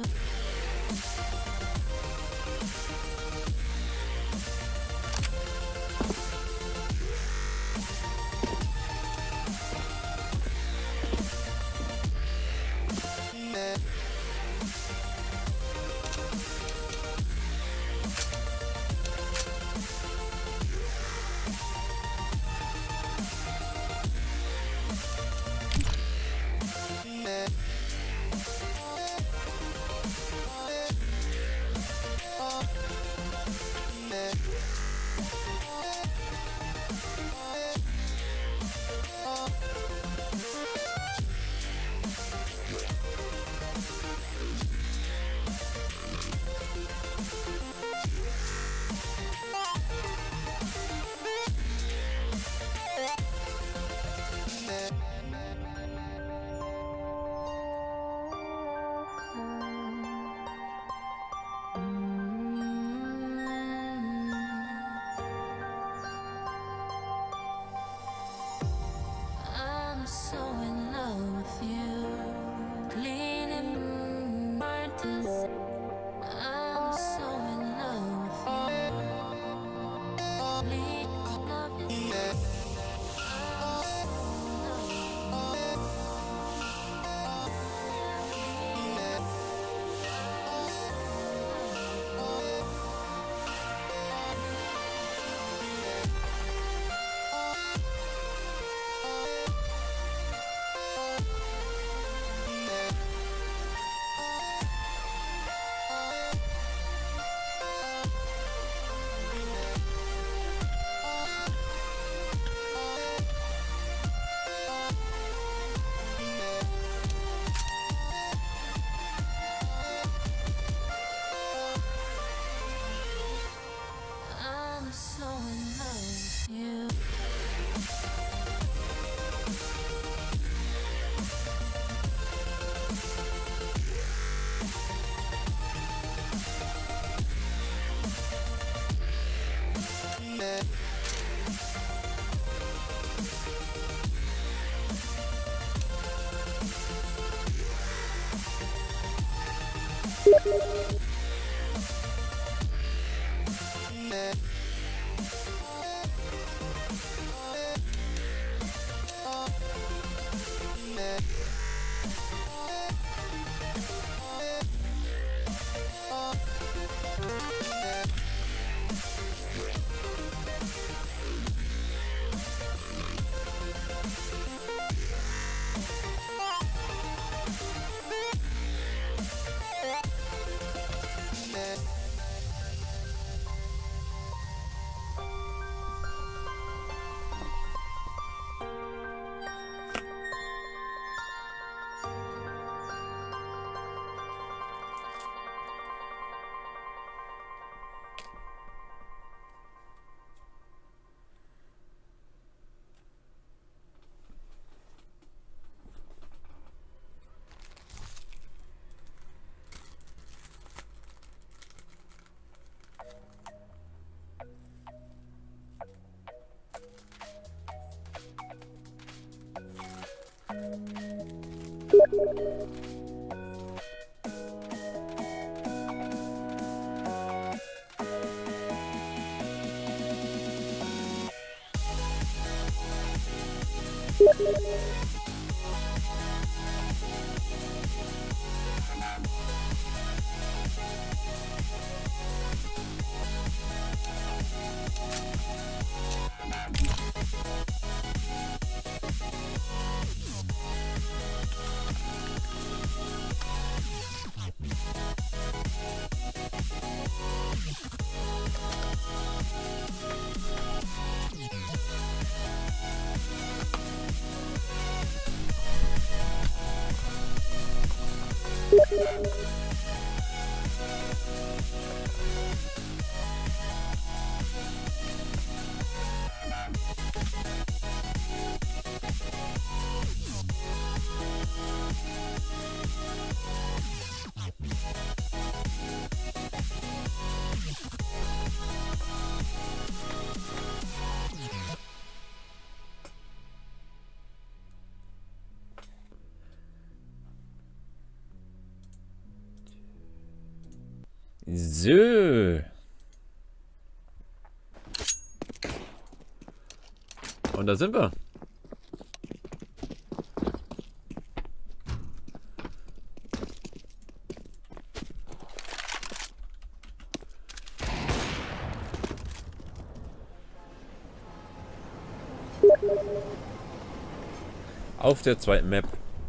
I'm so in love with you. Leaning hard to say I'm so in love with you. Leaning love is I'm so in love with I'm so in love with you.
So. Und da sind wir. Auf der zweiten Map.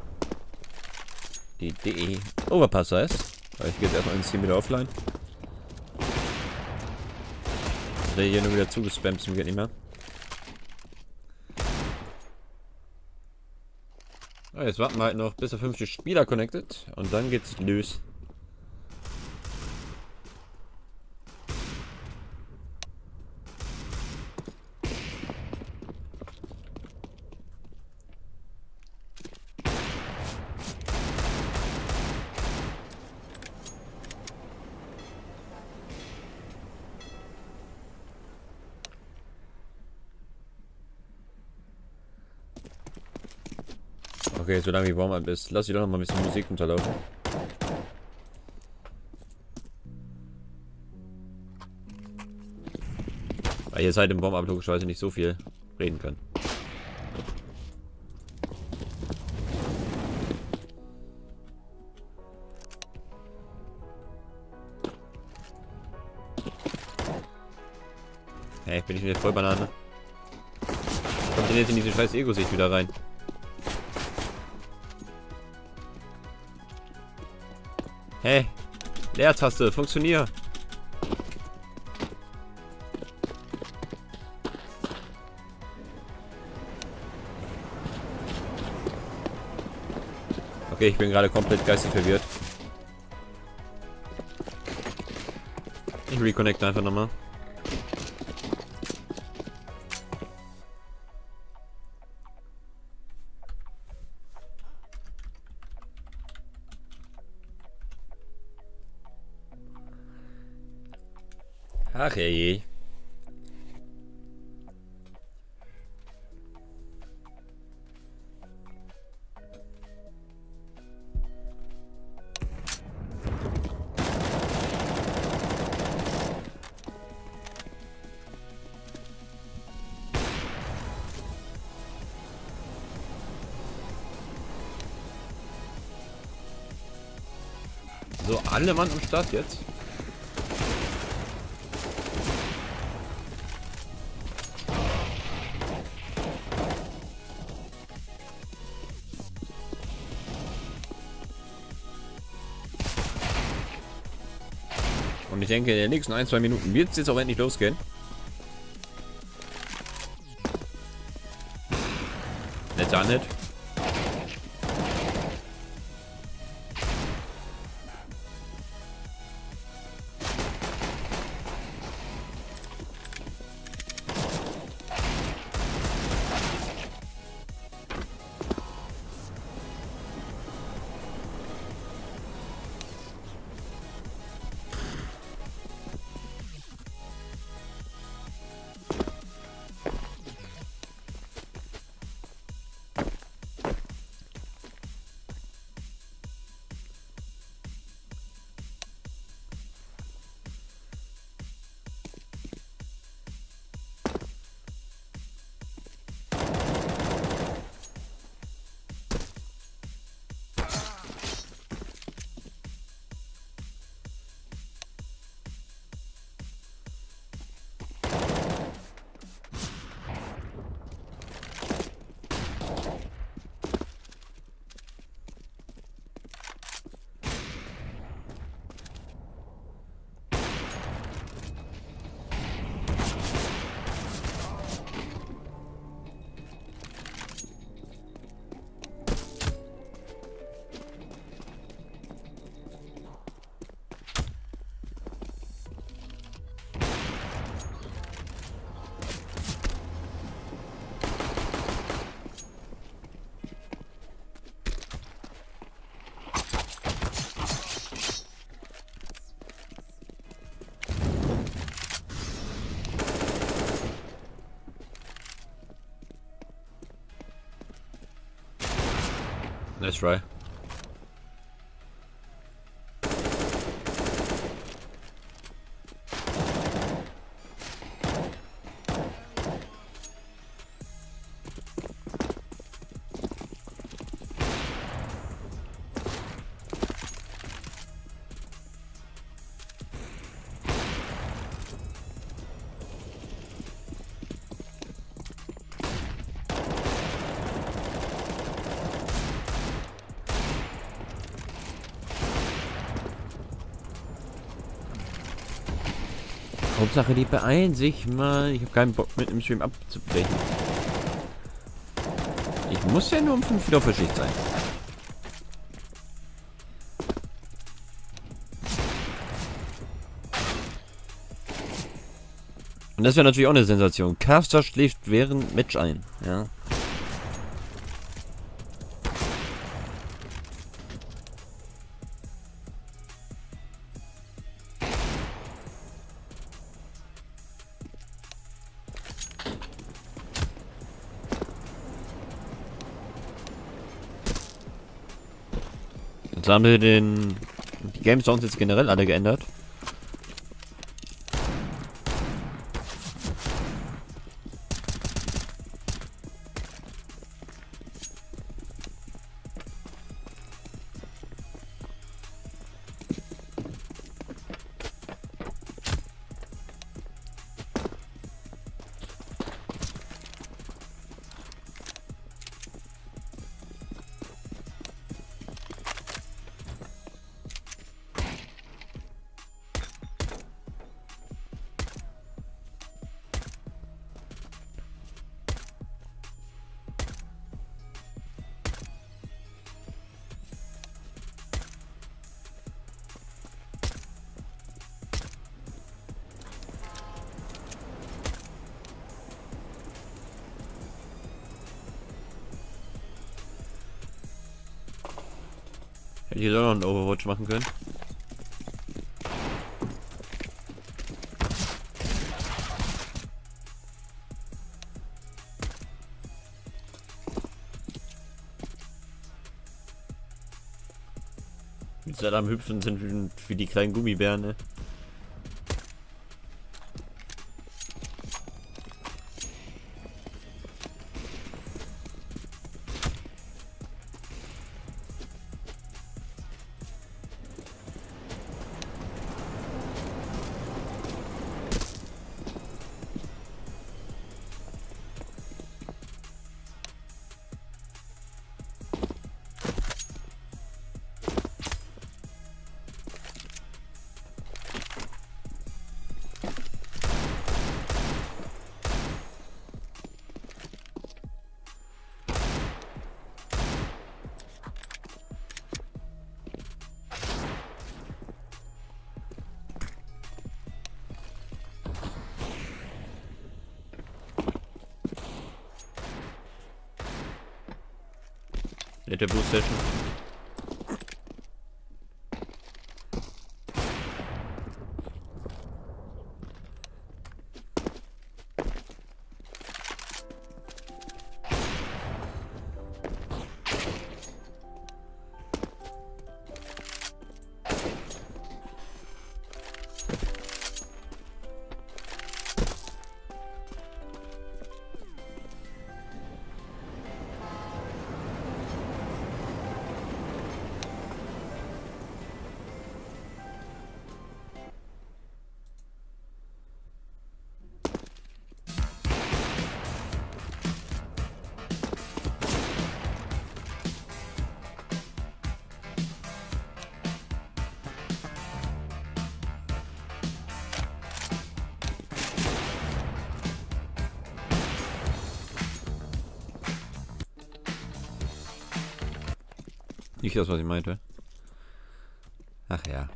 Die D E Overpass heißt. Weil ich gehe jetzt erstmal ins Team wieder offline. Der hier nur wieder zugespammt, zum geht nicht mehr. Oh, jetzt warten wir halt noch bis er fünfzig Spieler connected und dann geht's los. Okay, solange ich warm bist, lass ich doch noch mal ein bisschen Musik unterlaufen. Weil ihr seit dem Warm-up logischerweise nicht so viel reden können. Hey, bin ich wieder voll Banane? Kommt denn jetzt in diese scheiß Ego-Sicht wieder rein? Hey, Leertaste, funktioniert. Okay, ich bin gerade komplett geistig verwirrt. Ich reconnecte einfach nochmal. Ach je. So, alle Mann am Start jetzt. Und ich denke, in den nächsten ein, zwei Minuten wird es jetzt auch endlich losgehen. Netter Anhit. Nice try. Hauptsache, die beeilen sich mal. Ich habe keinen Bock mit dem Stream abzubrechen. Ich muss ja nur um fünf wieder auf der Schicht sein. Und das wäre natürlich auch eine Sensation. Caster schläft während Match ein. Ja. Jetzt haben wir den die Game Sounds jetzt generell alle geändert. Hätte ich jetzt auch noch einen Overwatch machen können. Wie sie alle am Hüpfen sind wie, wie die kleinen Gummibären, ne? Nette Boost Session. Nicht das, was ich meinte. Ach ja.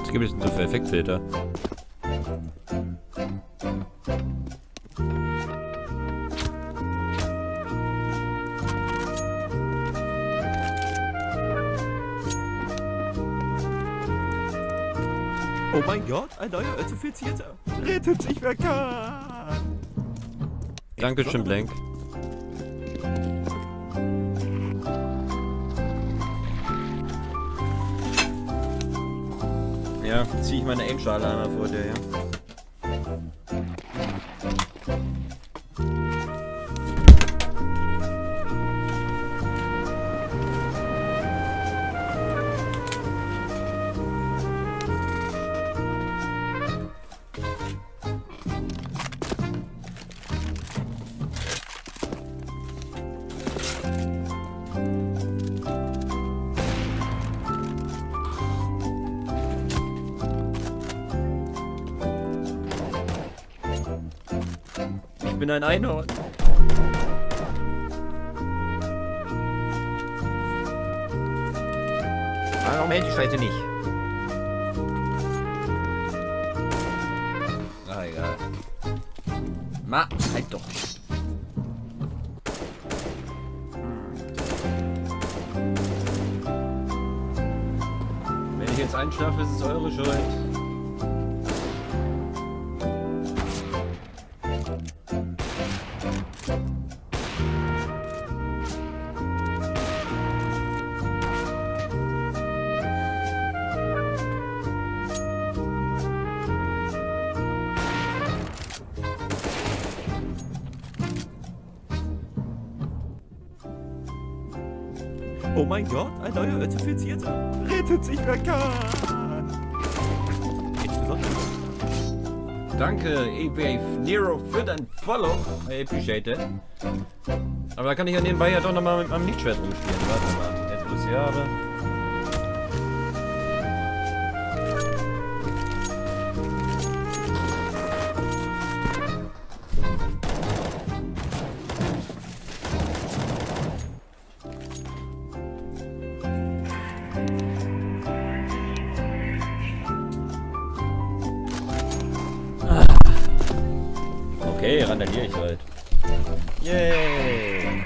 Was gibt es denn so für Effektfilter?
Oh mein Gott, ein neuer Infizierter. Rettet sich, wer kann.
Dankeschön, Blank. Ja, ziehe ich meine Aim-Schale einmal vor dir, ja. Ich bin ein Einhorn. Warum hält die Scheiße nicht? Ah, egal. Ma, halt doch. Wenn ich jetzt einschlafe, ist es eure Schuld.
Oh mein Gott, ein neuer Infizierter. Rettet sich, wer kann. Insbesondere.
Danke, E-Wave Nero, für dein Follow. I appreciate it. Aber da kann ich ja nebenbei ja doch nochmal mit meinem Lichtschwert rumspielen. Warte mal, jetzt wo ich sie habe. Okay, randaliere ich halt. Yay!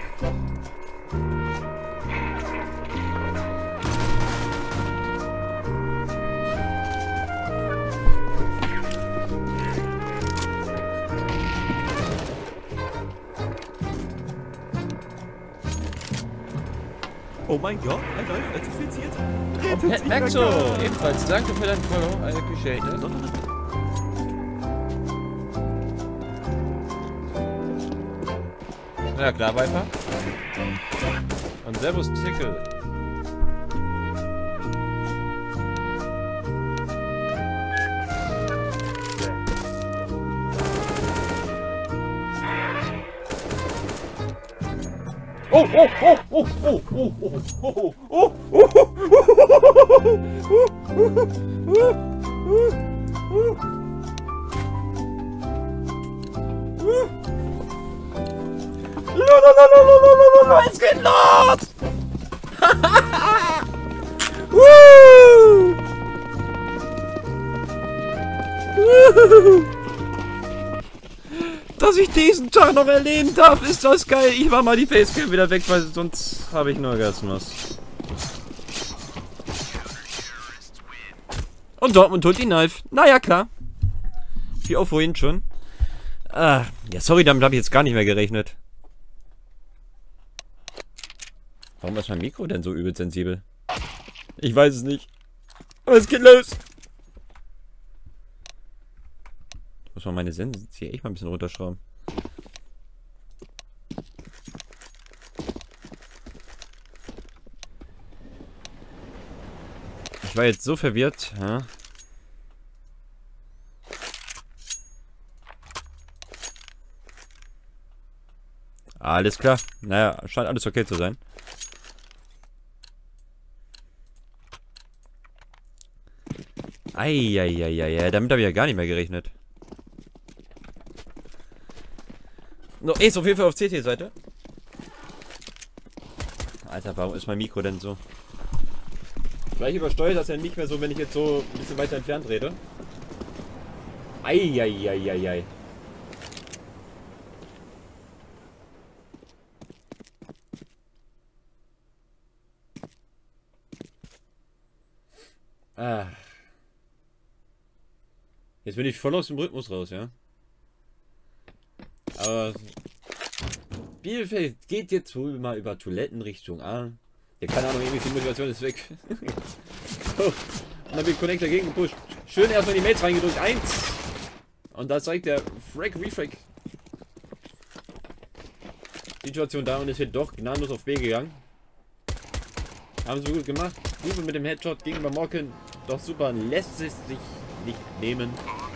Oh mein Gott, ein neuer Infizierter. Rettet
Und
sich, wer
Maxo,
kann.
ebenfalls danke für dein Follow. I appreciate it.
Insbesondere.
Ja klar, Viper. Und Servus Tickle. Oh, oh, oh, oh, oh, oh, oh, oh, oh, oh, Lalalala, es geht los! Woo! Woo! Dass ich diesen Tag noch erleben darf, ist das geil. Ich war mal die Facecam wieder weg, weil sonst habe ich nur Orgasmus. Und Dortmund holt die Knife. Naja, klar. Wie auch vorhin schon. Ah, ja, sorry, damit habe ich jetzt gar nicht mehr gerechnet. Warum ist mein Mikro denn so übel sensibel? Ich weiß es nicht. Aber es geht los. Ich muss mal meine Sensen hier echt mal ein bisschen runterschrauben. Ich war jetzt so verwirrt. Ja? Alles klar. Naja, scheint alles okay zu sein. Eieieiei, damit habe ich ja gar nicht mehr gerechnet. No, ist auf jeden Fall auf C T-Seite. Alter, warum ist mein Mikro denn so? Vielleicht übersteuert das ja nicht mehr so, wenn ich jetzt so ein bisschen weiter entfernt rede. Eieieiei. Ah. Jetzt bin ich voll aus dem Rhythmus raus, ja. Aber Bielefeld geht jetzt wohl mal über Toiletten Richtung A. Ja, keine Ahnung, irgendwie die Motivation ist weg. So. Und dann wird Connector gegen gepusht. Schön erstmal in die Mails reingedrückt. Eins. Und da zeigt der Frag Refrag. Situation da und es wird doch gnadenlos auf B gegangen. Haben sie gut gemacht. Grube mit dem Headshot gegenüber Morken. Doch super. Lässt es sich nicht nehmen.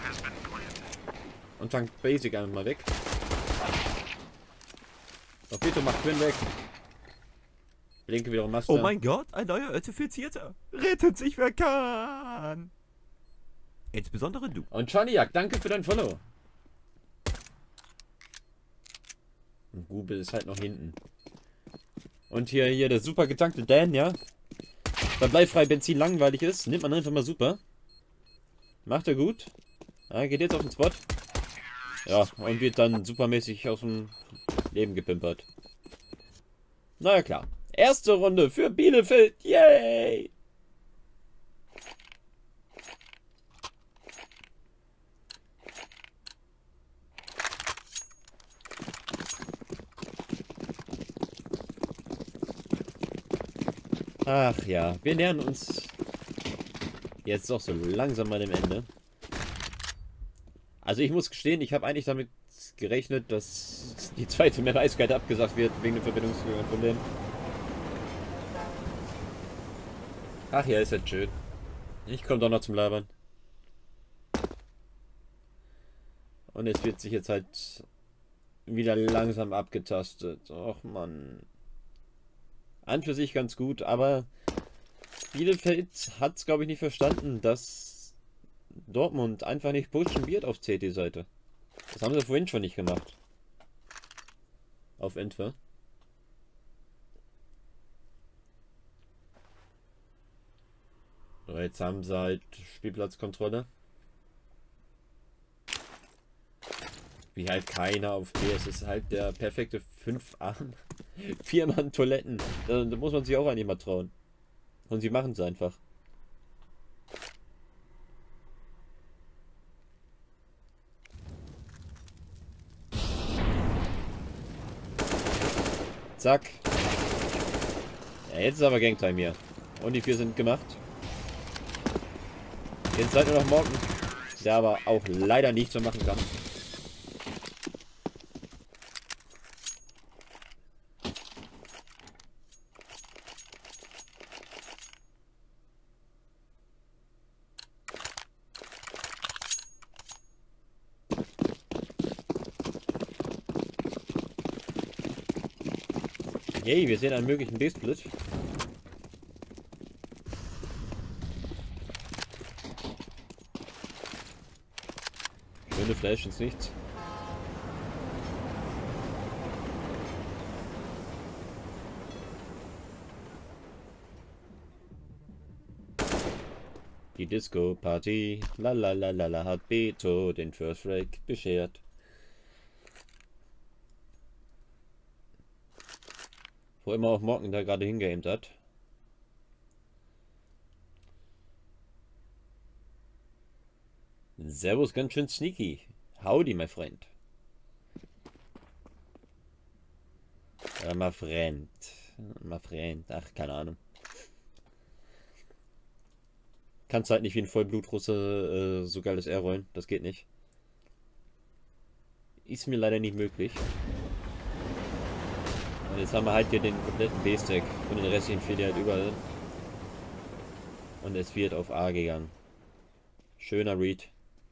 Und tankt Basic einfach mal weg. Doch Vito macht Quinn weg. Blinke wiederum Master.
Oh mein Gott, ein neuer Zertifizierter. Rettet sich wer kann. Insbesondere du.
Und Chaniak, danke für dein Follow. Und Grube ist halt noch hinten. Und hier, hier der super getankte Dan, ja. Bei bleifrei Benzin langweilig ist, nimmt man einfach mal super. Macht er gut. Ja, geht jetzt auf den Spot. Ja, und wird dann supermäßig aus dem Leben gepimpert. Na ja, klar. Erste Runde für Bielefeld. Yay! Ach ja, wir nähern uns jetzt doch so langsam mal dem Ende. Also ich muss gestehen, ich habe eigentlich damit gerechnet, dass die zweite Map eiskalt abgesagt wird wegen dem Verbindungsproblem. Ach ja, ist jetzt schön. Ich komme doch noch zum Labern. Und es wird sich jetzt halt wieder langsam abgetastet. Och Mann. An für sich ganz gut, aber Bielefeld hat es, glaube ich, nicht verstanden, dass Dortmund einfach nicht pushen wird auf C T-Seite. Das haben sie vorhin schon nicht gemacht. Auf Entfer. So, jetzt haben sie halt Spielplatzkontrolle. Wie halt keiner auf B. Es ist halt der perfekte fünf Arm. vier Mann Toiletten. Da, da muss man sich auch eigentlich mal trauen. Und sie machen es einfach. Zack. Ja, jetzt ist aber Gangtime hier. Und die vier sind gemacht. Jetzt seid ihr noch Morgen. Der aber auch leider nichts mehr machen kann. Yay, wir sehen einen möglichen B-Split. Schöne Flash ins Nichts. Die Disco-Party, la la la la la, hat Beto den First Rake beschert. Wo immer auch Morgan da gerade hingeaimt hat. Servus, ganz schön sneaky. Howdy, my friend. Ja, my friend. My friend. Ach, keine Ahnung. Kannst halt nicht wie ein Vollblutrusse äh, so geiles R rollen. Das geht nicht. Ist mir leider nicht möglich. Und jetzt haben wir halt hier den kompletten B-Stack von den restlichen vier, die halt überall. Und es wird auf A gegangen. Schöner Read.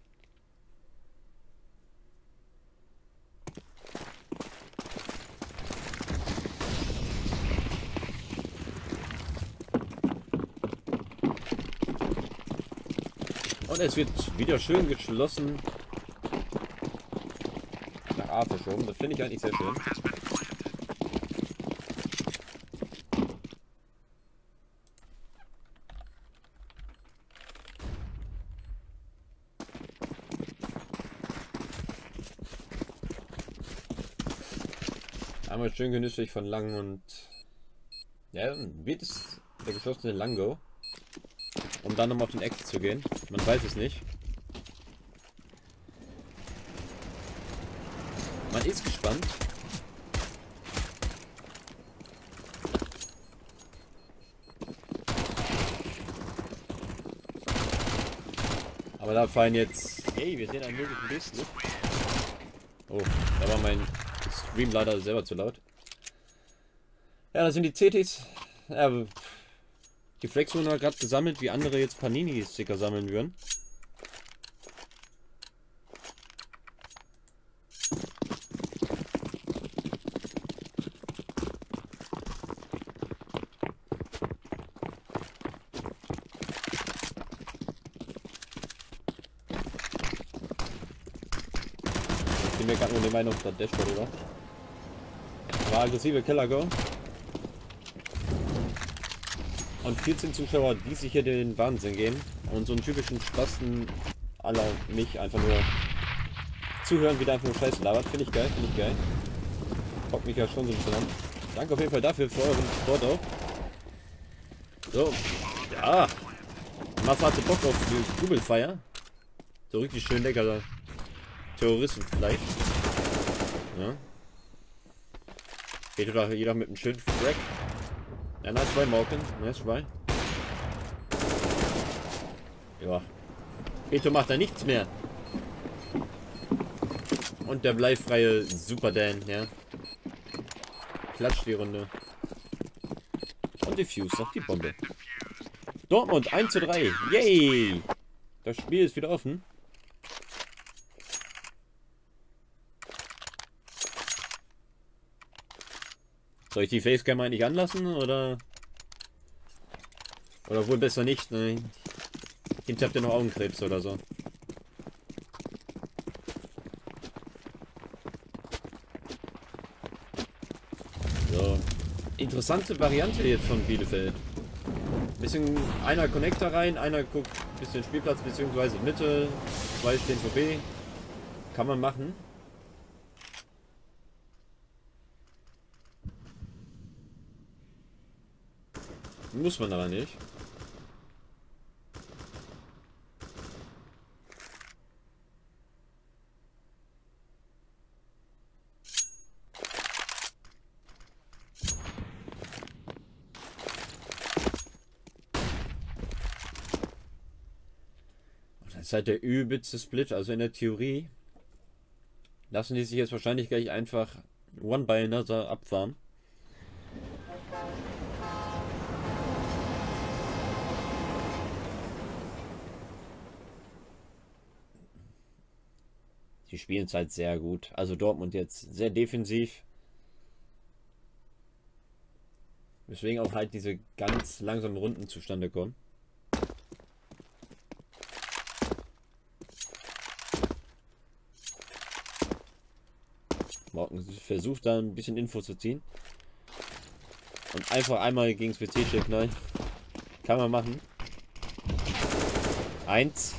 Und es wird wieder schön geschlossen nach A verschoben. Das finde ich eigentlich sehr schön. Einmal schön genüsslich von Lang und... Ja, dann wird es der geschlossene Lango. Um dann nochmal auf den Eck zu gehen. Man weiß es nicht. Man ist gespannt. Aber da fallen jetzt... Hey, wir sehen einen möglichen Bildschnitt. Oh, da war mein Stream leider selber zu laut. Ja, das sind die C Ts. Ja, die Flex wurden gerade gesammelt, wie andere jetzt Panini-Sticker sammeln würden. Ich bin mir gerade nur die Meinung von Dashboard, oder? War aggressive Killer Go. Und vierzehn Zuschauer, die sich hier den Wahnsinn gehen und so einen typischen Spasten aller mich einfach nur zuhören, wie der einfach nur Scheiße labert. Finde ich geil, finde ich geil. Kommt mich ja schon so ein bisschen an. Danke auf jeden Fall dafür, für euren Sport auch. So, ja. Massa hatte Bock auf die Jubelfeier. So richtig schön leckerer Terroristenfleisch. Ja. Geht doch jeder mit einem schönen Frack. Ja, nice try, Morgan. Nice try. Ja. Beto macht da nichts mehr. Und der bleifreie Super Dan, ja. Klatscht die Runde. Und diffuse noch die Bombe. Dortmund eins zu drei. Yay! Das Spiel ist wieder offen. Soll ich die Facecam eigentlich anlassen, oder? Oder wohl besser nicht, ne? Kind habt ihr noch Augenkrebs oder so. So. Interessante Variante jetzt von Bielefeld. Bisschen einer Connector rein, einer guckt bisschen Spielplatz bzw. Mitte, zwei stehen vor B. Kann man machen. Muss man aber nicht. Das ist halt der übelste Split, also in der Theorie lassen die sich jetzt wahrscheinlich gleich einfach One by Another abfahren. Die spielen es halt sehr gut. Also Dortmund jetzt sehr defensiv. Weswegen auch halt diese ganz langsamen Runden zustande kommen. Morgen versucht da ein bisschen Info zu ziehen. Und einfach einmal gegen das W C-Schild knallen. Kann man machen. Eins.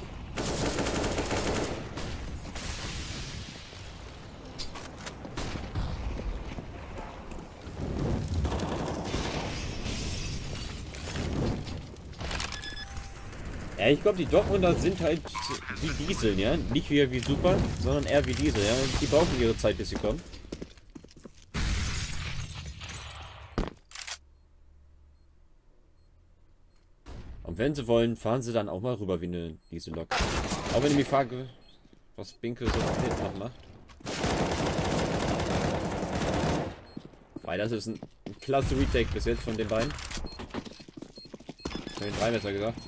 Ja, ich glaube, die Dortmunder sind halt wie Diesel, ja. Nicht wie, wie Super, sondern eher wie Diesel, ja. Die brauchen ihre Zeit, bis sie kommen. Und wenn sie wollen, fahren sie dann auch mal rüber wie eine Diesellok. Auch wenn ich mich frage, was Binkel so jetzt noch macht. Weil das ist ein, ein klasse Retake bis jetzt von den beiden. Von den drei besser gesagt.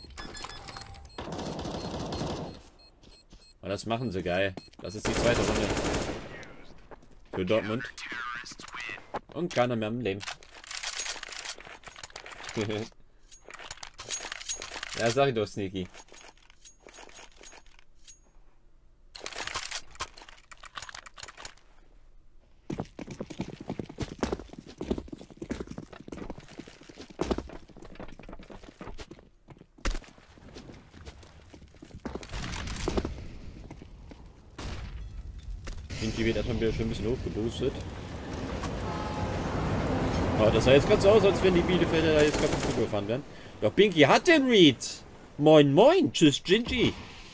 Und das machen sie geil. Das ist die zweite Runde. Für Dortmund. Und keiner mehr am Leben. Ja, sag ich doch, Sneaky. Die wird erstmal wieder schon ein bisschen hochgeboostet. Oh, das sah jetzt gerade so aus, als wenn die Bielefelder da jetzt gerade zugefahren werden. Doch Binky hat den Read. Moin, moin. Tschüss, Gingy.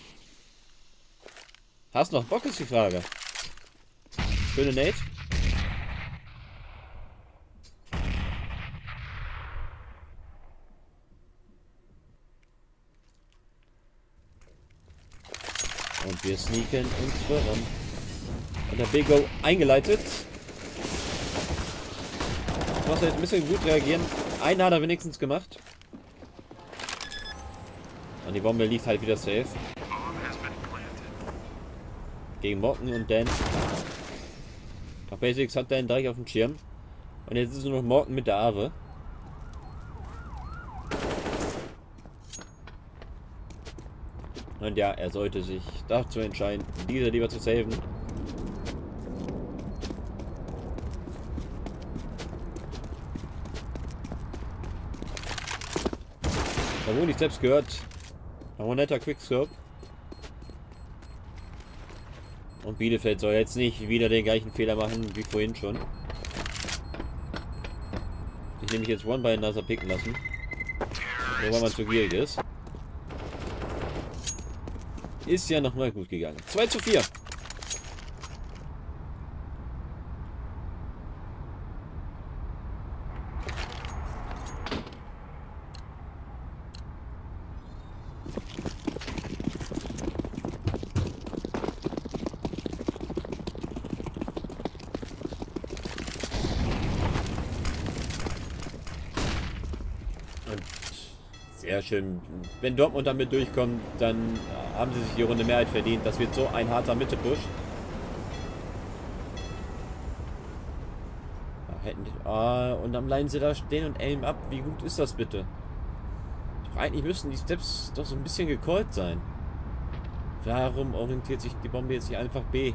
Hast noch Bock, ist die Frage. Schöne Nate. Und wir sneaken uns voran. Und der Big Go eingeleitet. Ich muss jetzt ein bisschen gut reagieren. Einen hat er wenigstens gemacht. Und die Bombe liegt halt wieder safe. Gegen Morten und Dan. Doch Basics hat Dan direkt auf dem Schirm. Und jetzt ist nur noch Morten mit der Ave. Und ja, er sollte sich dazu entscheiden, diese lieber zu saven. Obwohl ich selbst gehört. Ein netter Quickscope. Und Bielefeld soll jetzt nicht wieder den gleichen Fehler machen wie vorhin schon. Ich nehme mich jetzt One by Another picken lassen. Nur weil man zu gierig ist. Ist ja nochmal gut gegangen. zwei zu vier. Sehr schön. Wenn Dortmund damit durchkommt, dann haben sie sich die Runde Mehrheit verdient. Das wird so ein harter Mitte-Push. Da hätten die, ah, und dann bleiben sie da stehen und aim ab. Wie gut ist das bitte? Doch eigentlich müssten die Steps doch so ein bisschen gecallt sein. Warum orientiert sich die Bombe jetzt nicht einfach B?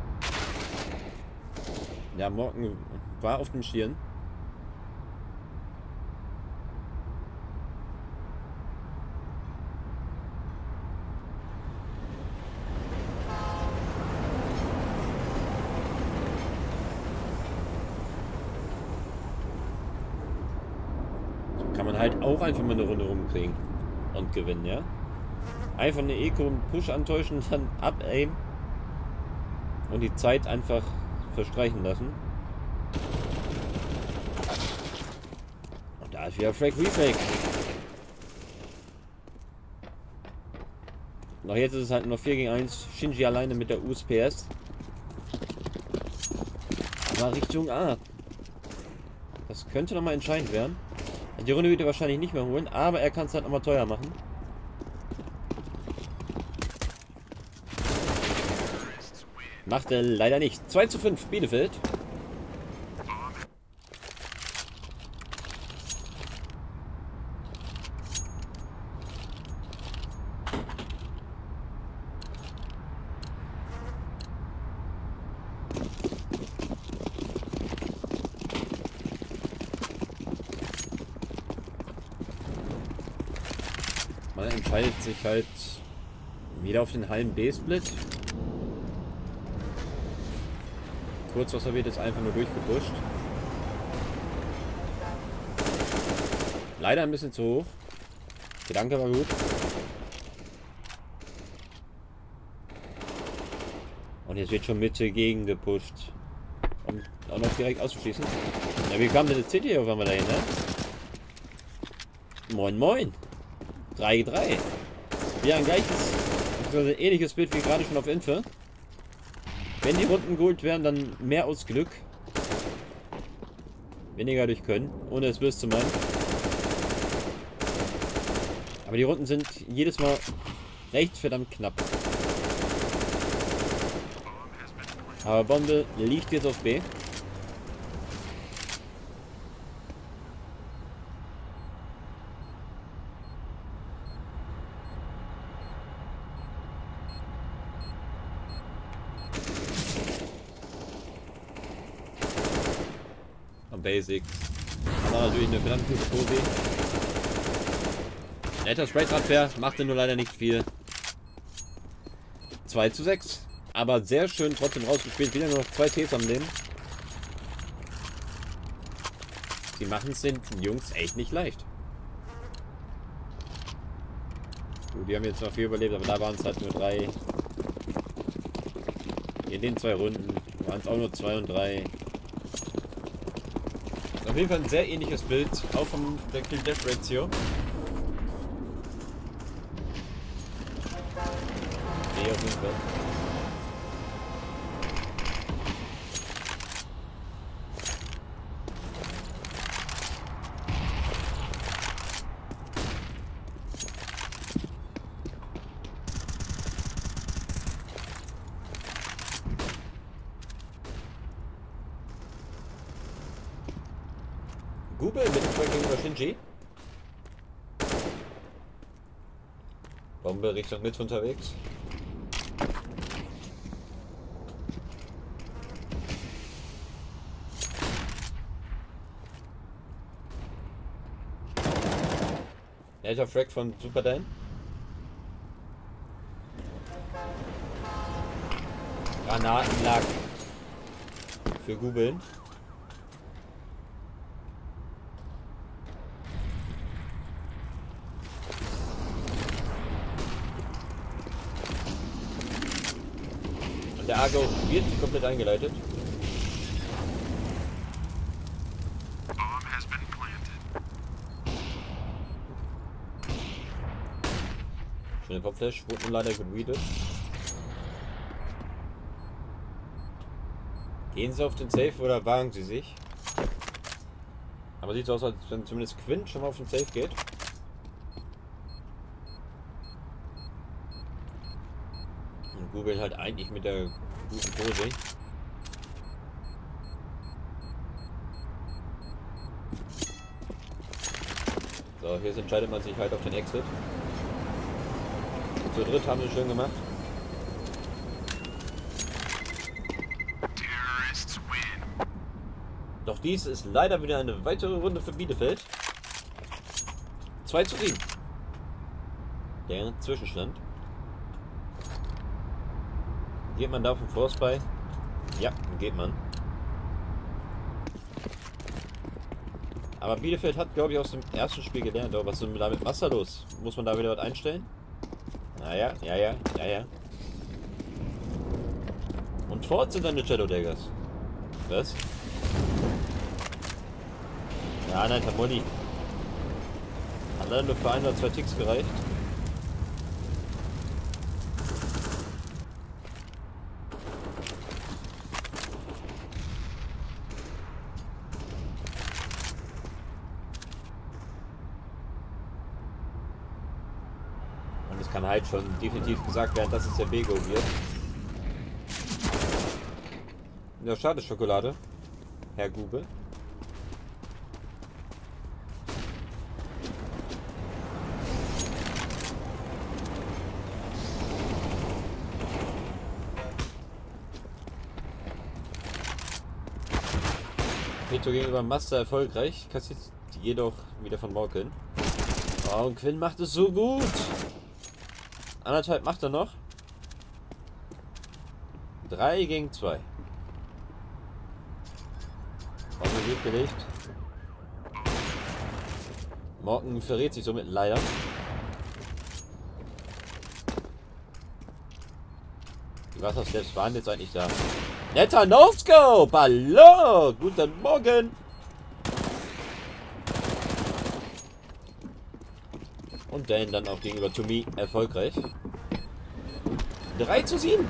Ja, Morten war auf dem Stirn. Kann man halt auch einfach mal eine Runde rumkriegen und gewinnen, ja? Einfach eine Eco und Push antäuschen, dann ab-aim und die Zeit einfach verstreichen lassen. Und da ist wieder Frag Refrag. Noch jetzt ist es halt noch vier gegen eins. Shinji alleine mit der U S P S. Aber Richtung A. Das könnte nochmal entscheidend werden. Die Runde wird er wahrscheinlich nicht mehr holen, aber er kann es halt nochmal teuer machen. Macht er leider nicht. zwei zu fünf, Bielefeld. Man entscheidet sich halt wieder auf den halben B-Split. Kurzwasser wird jetzt einfach nur durchgepusht. Leider ein bisschen zu hoch. Gedanke war gut. Und jetzt wird schon Mitte gegen gepusht. Um auch noch direkt auszuschließen. Ja, wie kam denn das City auf einmal dahin, ne? Moin moin. drei gegen drei. Ja, ein gleiches, also ein ähnliches Bild wie gerade schon auf Infe. Wenn die Runden geholt werden, dann mehr aus Glück. Weniger durch Können, ohne es böse zu meinen. Aber die Runden sind jedes Mal recht verdammt knapp. Aber Bombe liegt jetzt auf B. Basic. Aber natürlich eine verdammt gute Kurve. Netter Spray-Transfer, machte nur leider nicht viel. zwei zu sechs. Aber sehr schön trotzdem rausgespielt. Wieder nur noch zwei Ts am Leben. Die machen es den Jungs echt nicht leicht. Gut, die haben jetzt noch vier überlebt, aber da waren es halt nur drei. In den zwei Runden waren es auch nur zwei und drei. Auf jeden Fall ein sehr ähnliches Bild, auch von der Kill-Death-Ratio. Nee, auf jeden Fall. Google mit dem Track gegenüber Shinji. Bombe Richtung mit unterwegs. Netter Frag von Super Dan. Granatenlack für Googeln. Der Argo wird komplett eingeleitet. Schöne Popflash, wurde nur leider gereadet. Gehen sie auf den Safe oder wagen sie sich? Aber sieht so aus, als wenn zumindest Quinn schon mal auf den Safe geht. Google halt eigentlich mit der guten Pose. So, hier entscheidet man sich halt auf den Exit. Zu dritt haben sie schön gemacht. Doch dies ist leider wieder eine weitere Runde für Bielefeld. zwei zu sieben. Der Zwischenstand. Geht man da auf den Force bei? Ja, geht man. Aber Bielefeld hat, glaube ich, aus dem ersten Spiel gelernt. Aber was ist denn da mit Wasser los? Muss man da wieder was einstellen? Naja, ja, ja, ja, ja. Und fort sind dann die Shadow Daggers. Was? Ja, nein, Tamoli. Hat leider nur für ein oder zwei Ticks gereicht. Und es kann halt schon definitiv gesagt werden, dass es der Bego wird. Ja, schade Schokolade, Herr Google. Peto gegenüber Master erfolgreich, kassiert jedoch wieder von Morgan. Oh, und Quinn macht es so gut. Anderthalb macht er noch. Drei gegen zwei. Auf den Weg gelegt. Morgan verrät sich somit leider. Die Wassersteps waren jetzt eigentlich da. Netter No-Scope! Hallo! Guten Morgen! Und Dan dann auch gegenüber Tomi erfolgreich. drei zu sieben.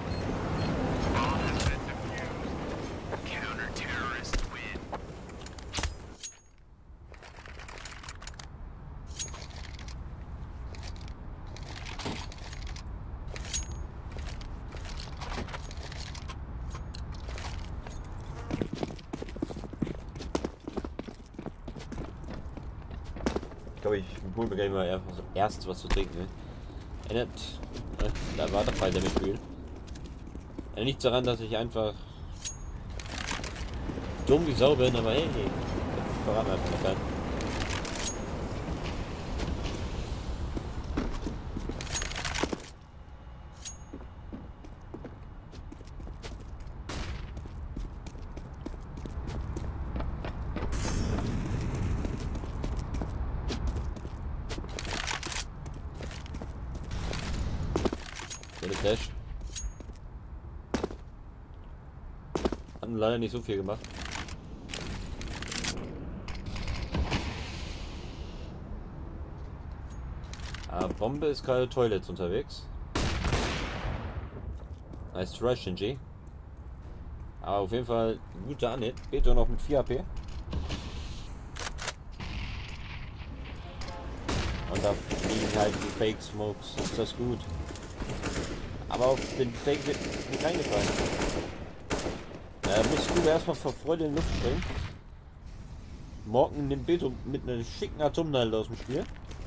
Ich glaube, ich hole mir gleich mal einfach so erst was zu trinken. Ne? Erinnert, ne? Da war der Fall der Mitspiel. Erinnert nicht daran, dass ich einfach dumm wie Sau bin, aber hey, hey. Verraten wir einfach noch keinen. Flash. Hat leider nicht so viel gemacht. Ah, Bombe ist gerade Toilets unterwegs. Nice try, Shinji. Aber auf jeden Fall guter Anhit. Beto noch mit vier H P. Und da fliegen halt die Fake Smokes. Ist das gut? Aber auf den Fake wird nicht reingefallen. Da musst du erstmal vor Freude in die Luft springen. Morgen nimmt Beto mit einer schicken Atomnadel aus dem Spiel.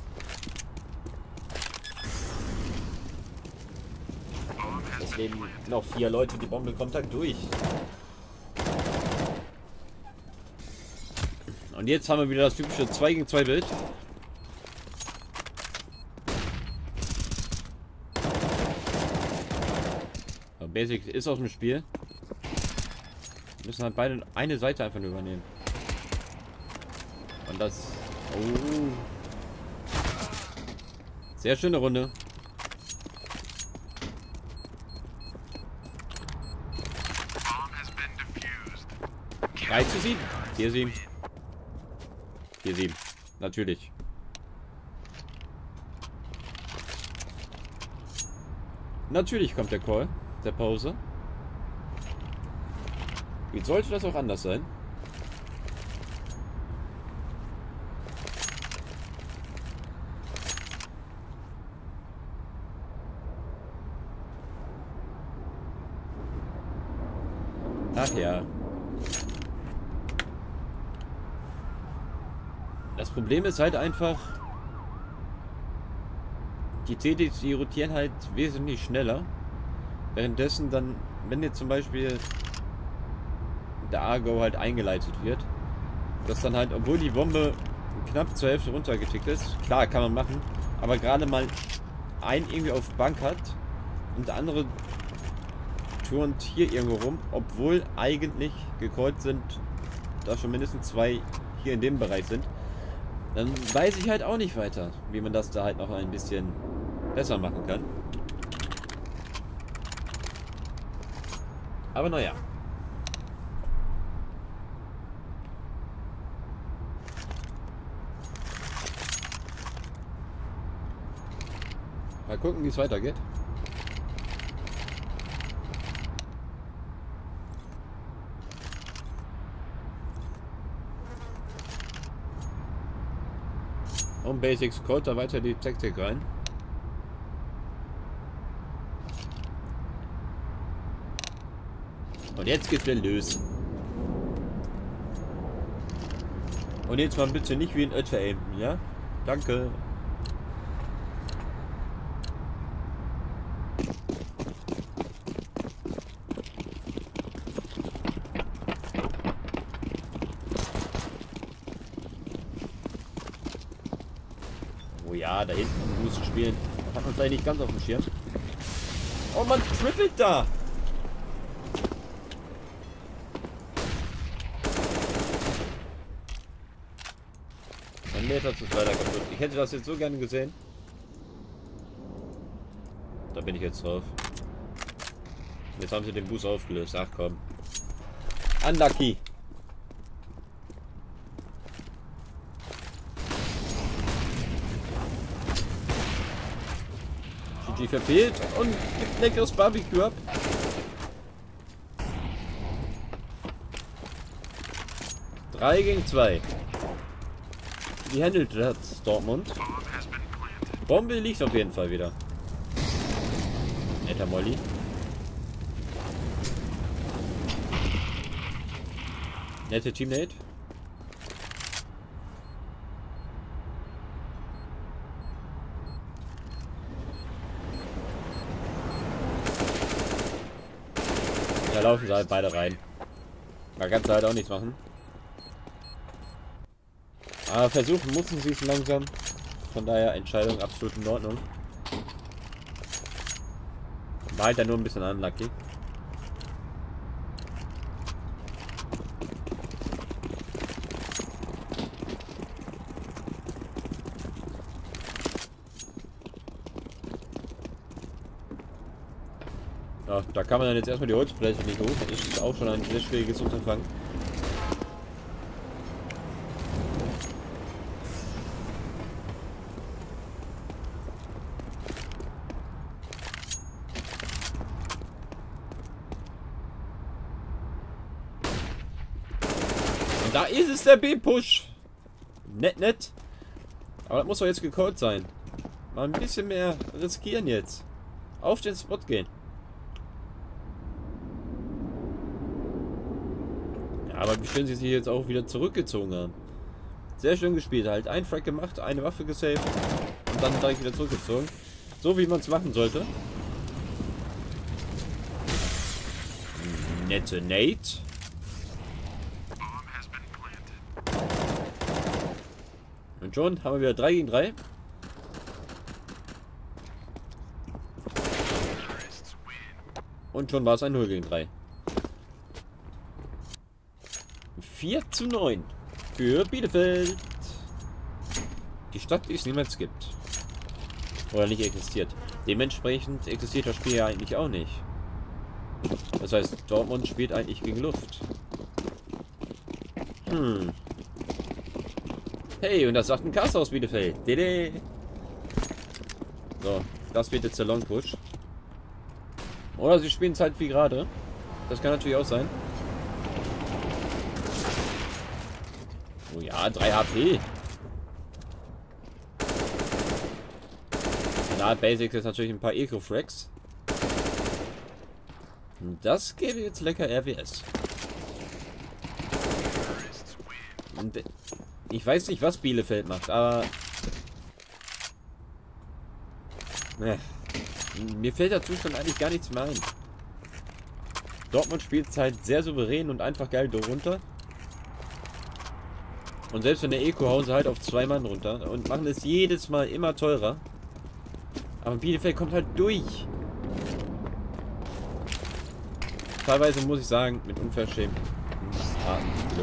Deswegen noch vier Leute, die Bombe Kontakt durch. Und jetzt haben wir wieder das typische zwei gegen zwei Bild. Basic ist aus dem Spiel. Wir müssen halt beide eine Seite einfach nur übernehmen. Und das... Oh. Sehr schöne Runde. drei zu sieben. vier sieben. vier sieben. Natürlich. Natürlich kommt der Call. Der Pause. Wie sollte das auch anders sein? Ach ja. Das Problem ist halt einfach, die T Ds, die rotieren halt wesentlich schneller. Währenddessen dann, wenn jetzt zum Beispiel der A-Go halt eingeleitet wird, dass dann halt, obwohl die Bombe knapp zur Hälfte runtergetickt ist, klar, kann man machen, aber gerade mal einen irgendwie auf Bank hat und der andere turnt hier irgendwo rum, obwohl eigentlich gecallt sind, da schon mindestens zwei hier in dem Bereich sind, dann weiß ich halt auch nicht weiter, wie man das da halt noch ein bisschen besser machen kann. Aber naja. Mal gucken, wie es weitergeht. Und Basics callt da weiter die Taktik rein. Und jetzt geht's wieder los. Und jetzt mal bitte nicht wie ein Ötter aimen, ja? Danke. Oh ja, da hinten Boost spielen. Hat man vielleicht nicht ganz auf dem Schirm. Oh, man trippelt da! Meter ist leider kaputt. Ich hätte das jetzt so gerne gesehen. Da bin ich jetzt drauf. Jetzt haben sie den Boost aufgelöst. Ach komm. Unlucky. G G verfehlt und gibt leckeres Barbecue ab. drei gegen zwei. Wie handelt das Dortmund? Bombe liegt auf jeden Fall wieder. Netter Molly. Nette Teammate. Da laufen sie halt beide rein. Man kann halt auch nichts machen. Aber versuchen mussten sie es langsam. Von daher Entscheidung absolut in Ordnung. War halt dann nur ein bisschen unlucky. Ja, da kann man dann jetzt erstmal die Holzbleche nicht hoch. Das ist auch schon ein sehr schwieriges Unterfangen. Und da ist es, der B-Push. Nett, nett. Aber das muss doch jetzt gecallt sein. Mal ein bisschen mehr riskieren jetzt. Auf den Spot gehen. Ja, aber wie schön sie sich jetzt auch wieder zurückgezogen haben. Sehr schön gespielt. Halt ein Frag gemacht, eine Waffe gesaved und dann direkt wieder zurückgezogen. So wie man es machen sollte. Nette Nate. Und schon haben wir wieder drei gegen drei. Und schon war es ein null gegen drei. vier zu neun für Bielefeld. Die Stadt, die es niemals gibt. Oder nicht existiert. Dementsprechend existiert das Spiel ja eigentlich auch nicht. Das heißt, Dortmund spielt eigentlich gegen Luft. Hm. Hey, und das sagt ein Cast aus Bielefeld. Dede. So, das wird jetzt der Long Push. Oder sie spielen es halt wie gerade. Das kann natürlich auch sein. Oh ja, drei H P. Na, Basics ist natürlich ein paar Eco-Frags. Und das gäbe jetzt lecker R W S. Und ich weiß nicht, was Bielefeld macht, aber... Ne. Mir fällt der Zustand eigentlich gar nichts mehr ein. Dortmund spielt halt sehr souverän und einfach geil runter. Und selbst wenn der Eco hauen sie halt auf zwei Mann runter und machen es jedes Mal immer teurer. Aber Bielefeld kommt halt durch. Teilweise muss ich sagen, mit unverschämtem Glück.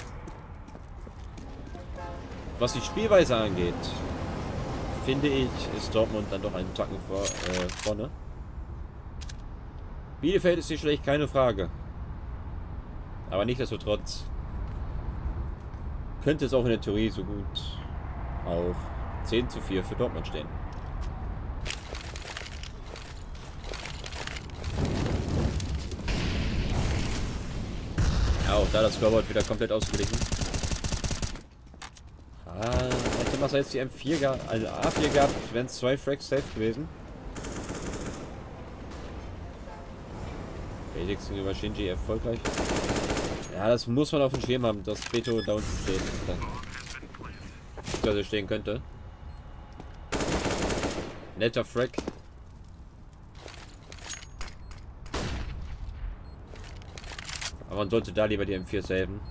Was die Spielweise angeht, finde ich, ist Dortmund dann doch einen Tacken vor, äh, vorne. Bielefeld ist nicht schlecht, keine Frage. Aber nichtsdestotrotz könnte es auch in der Theorie so gut auf zehn zu vier für Dortmund stehen. Ja, auch da das Scoreboard wieder komplett ausgeglichen. Ah, hätte man jetzt die M vier gehabt, also A vier gehabt, wären es zwei Frags safe gewesen. Felix über Shinji erfolgreich. Ja, das muss man auf dem Schirm haben, dass Beto da unten steht. Also stehen könnte. Netter Frag. Aber man sollte da lieber die M vier saven.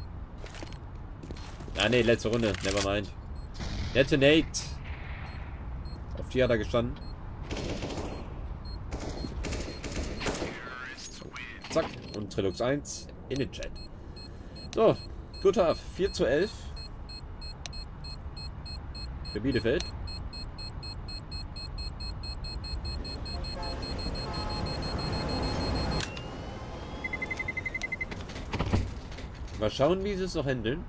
Ah ne, letzte Runde, never mind. Nette Nate. Auf die hat er gestanden. Zack. Und Trilux eins in den Chat. So, guter vier zu elf. Für Bielefeld. Mal schauen, wie sie es noch handeln.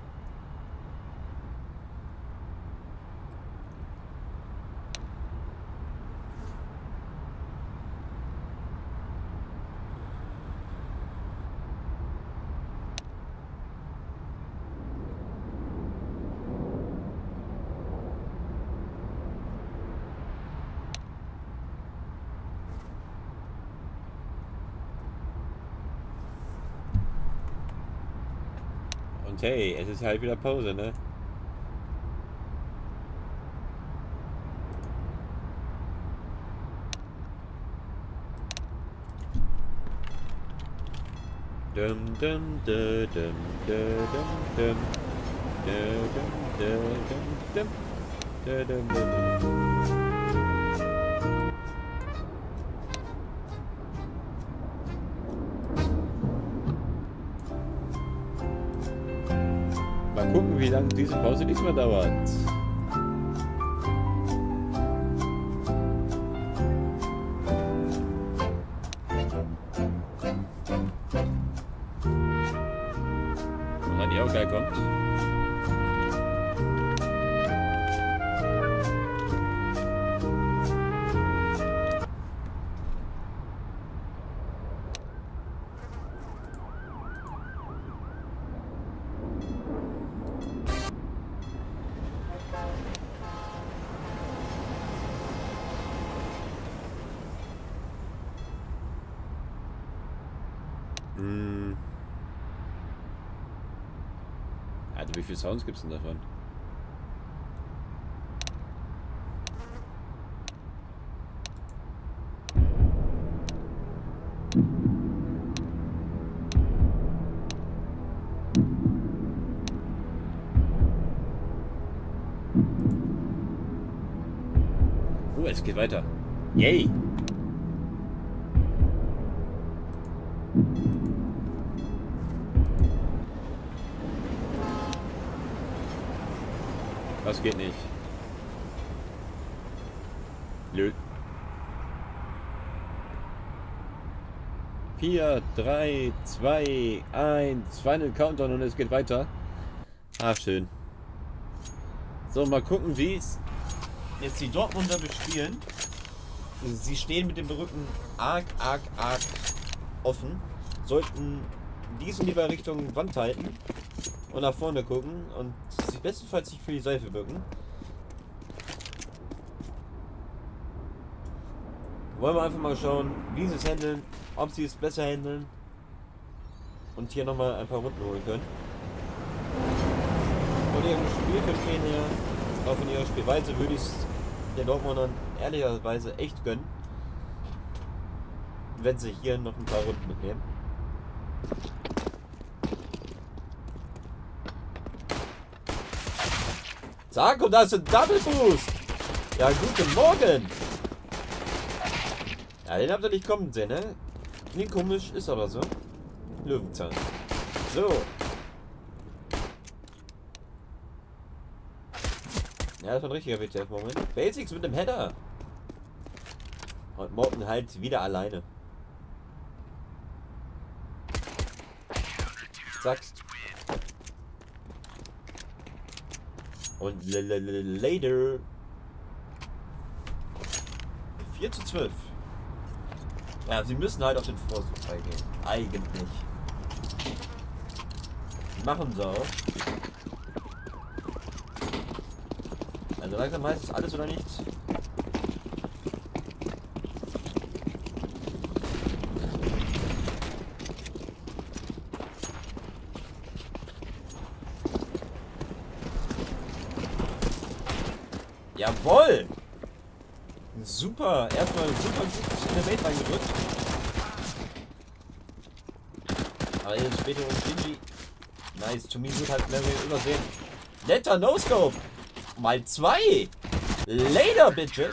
Und hey, es ist halt wieder Pause, ne? Dum dum dum dum dum dum dum dum dum dum dum. Mal gucken, wie lange diese Pause diesmal dauert. wenn ihr auch geil kommt. Hm. Alter, wie viele Sounds gibt's denn davon? Oh, es geht weiter. Yay! Was geht nicht? Nö. vier, drei, zwei, eins, Final Countdown und es geht weiter. Ah, schön. So, mal gucken, wie es jetzt die Dortmunder bespielen. Sie stehen mit dem Rücken arg, arg, arg offen. Sollten diesen lieber Richtung Wand halten und nach vorne gucken und sich bestenfalls nicht für die Seife bücken. Wollen wir einfach mal schauen, wie sie es handeln, ob sie es besser handeln und hier nochmal ein paar Runden holen können. Von ihrem Spielverstehen her, auch von ihrer Spielweise würde ich es den Dortmundern ehrlicherweise echt gönnen, wenn sie hier noch ein paar Runden mitnehmen. Zack, und da ist ein Double Boost. Ja, guten Morgen. Ja, den habt ihr nicht kommen sehen, ne? Klingt komisch, ist aber so. Löwenzahn. So. Ja, das war ein richtiger W T F-Moment. Basics mit dem Header. Und Morten halt wieder alleine. Zack. Und later. vier zu zwölf. Ja, sie müssen halt auf den Vorsitz gehen. Eigentlich. Machen sie auch. Also langsam heißt es alles oder nichts. Jawohl! Super! Erstmal super gut in der Welt reingedrückt. Aber jetzt später um Shinji. Nice, to me wird halt mehr übersehen. Netter No-Scope! Mal zwei! Later, Bitches!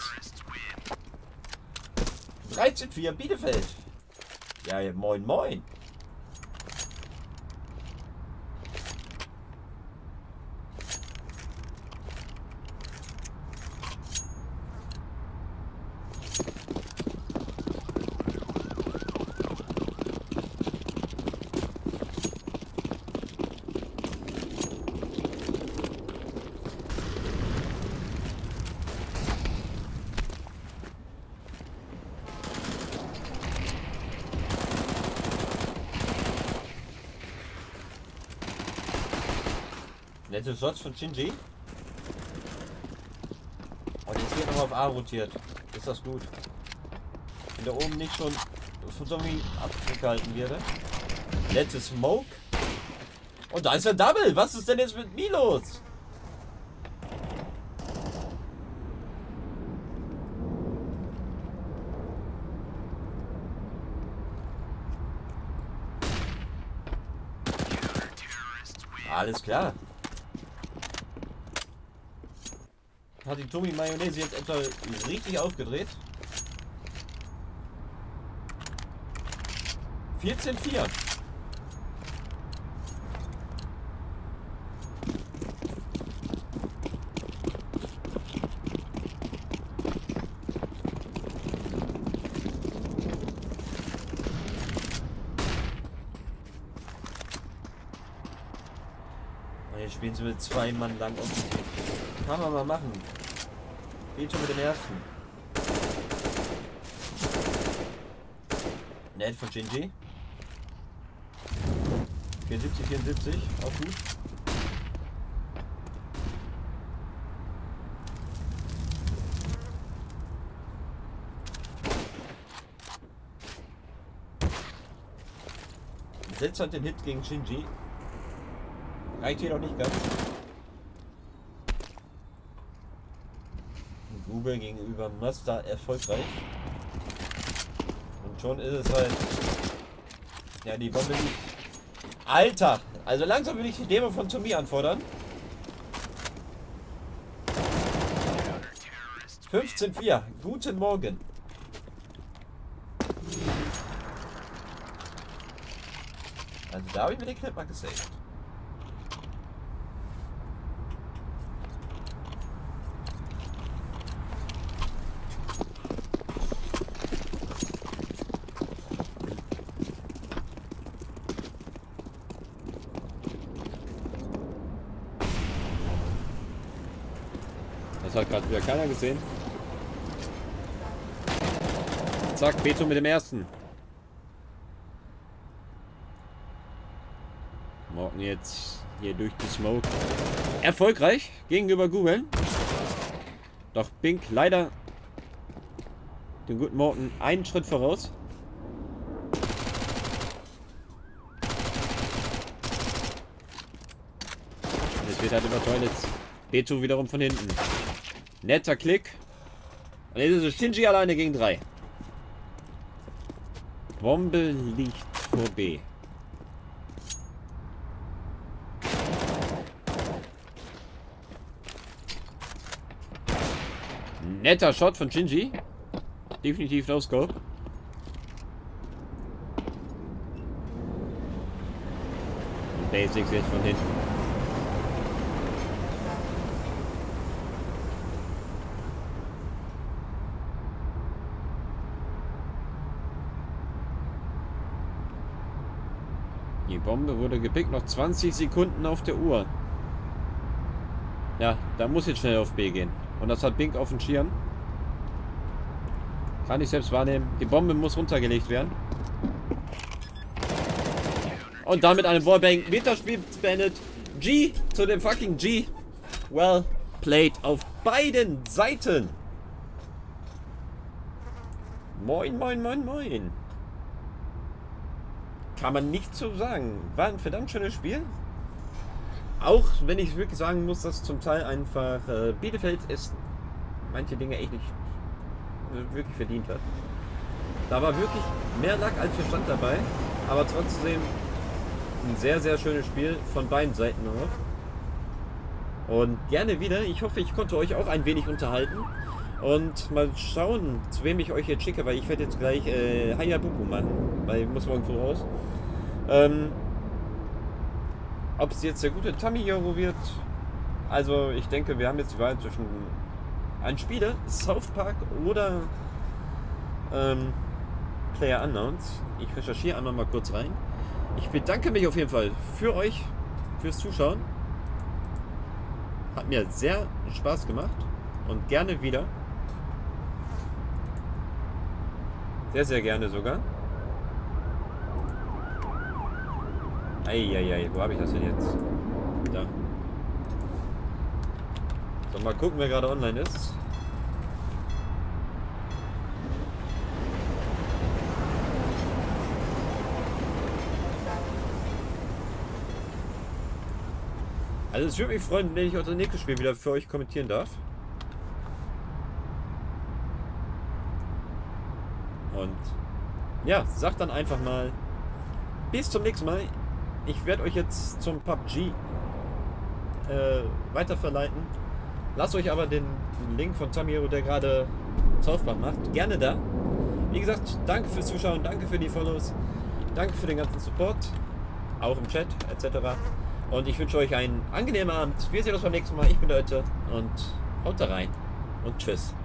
dreizehn vier Bielefeld. Ja, ja, moin moin. Nette Shots von Shinji. Und jetzt wird nochmal auf A rotiert. Ist das gut? Wenn da oben nicht schon von Zombie abgehalten werde. Nette Smoke. Und da ist der Double. Was ist denn jetzt mit mir los? Alles klar. Hat die Tommy Mayonnaise jetzt etwa richtig aufgedreht? vierzehn vier. Und jetzt spielen sie mit zwei Mann lang offensiv. Kann man mal machen. Geht schon mit dem ersten. Nett von Shinji. vierundsiebzig, vierundsiebzig, auch gut. Setzt halt den Hit gegen Shinji. Reicht jedoch nicht ganz. Google gegenüber Mazda erfolgreich. Und schon ist es halt. Ja, die Bombe liegt. Alter! Also langsam will ich die Demo von Tommy anfordern. fünfzehn vier. Guten Morgen. Also da habe ich mir den Clip mal gesaved.
Das hat gerade wieder keiner gesehen. Zack, Beto mit dem ersten. Morgen jetzt hier durch die Smoke. Erfolgreich gegenüber Google. Doch Bink leider den guten Morten einen Schritt voraus. Es wird halt über Toilets. Beto wiederum von hinten. Netter Klick. Und jetzt ist es Shinji alleine gegen drei. Bombe liegt vor B. Netter Shot von Shinji. Definitiv No Scope. Basics jetzt von hinten. Die Bombe wurde gepickt, noch zwanzig Sekunden auf der Uhr. Ja, da muss jetzt schnell auf B gehen. Und das hat Bink auf dem Schirm. Kann ich selbst wahrnehmen. Die Bombe muss runtergelegt werden. Und damit einem Wallbang wird das Spiel beendet. G zu dem fucking G. Well played auf beiden Seiten. Moin, moin, moin, moin. Kann man nicht so sagen. War ein verdammt schönes Spiel. Auch wenn ich wirklich sagen muss, dass zum Teil einfach äh, Bielefeld es manche Dinge echt nicht wirklich verdient hat. Da war wirklich mehr Lack als Verstand dabei. Aber trotzdem ein sehr, sehr schönes Spiel von beiden Seiten auch. Und gerne wieder. Ich hoffe, ich konnte euch auch ein wenig unterhalten. Und mal schauen, zu wem ich euch jetzt schicke, weil ich werde jetzt gleich äh, Hayabubu machen, weil ich muss morgen früh raus. Ähm, ob es jetzt der gute Tamihiro wird, also ich denke, wir haben jetzt die Wahl zwischen einem Spieler, South Park oder ähm, PlayerUnknown's. Ich recherchiere einmal mal kurz rein. Ich bedanke mich auf jeden Fall für euch, fürs Zuschauen. Hat mir sehr Spaß gemacht und gerne wieder. Sehr, sehr gerne sogar. Eieiei, wo habe ich das denn jetzt? Da. So, mal gucken, wer gerade online ist. Also es würde mich freuen, wenn ich auch das nächste Spiel wieder für euch kommentieren darf. Und ja, sagt dann einfach mal bis zum nächsten Mal. Ich werde euch jetzt zum P U B G äh, weiterverleiten. Lasst euch aber den Link von Tamihiro, der gerade South Park macht, gerne da. Wie gesagt, danke fürs Zuschauen, danke für die Follows, danke für den ganzen Support, auch im Chat et cetera. Und ich wünsche euch einen angenehmen Abend. Wir sehen uns beim nächsten Mal. Ich bin Leute und haut da rein und tschüss.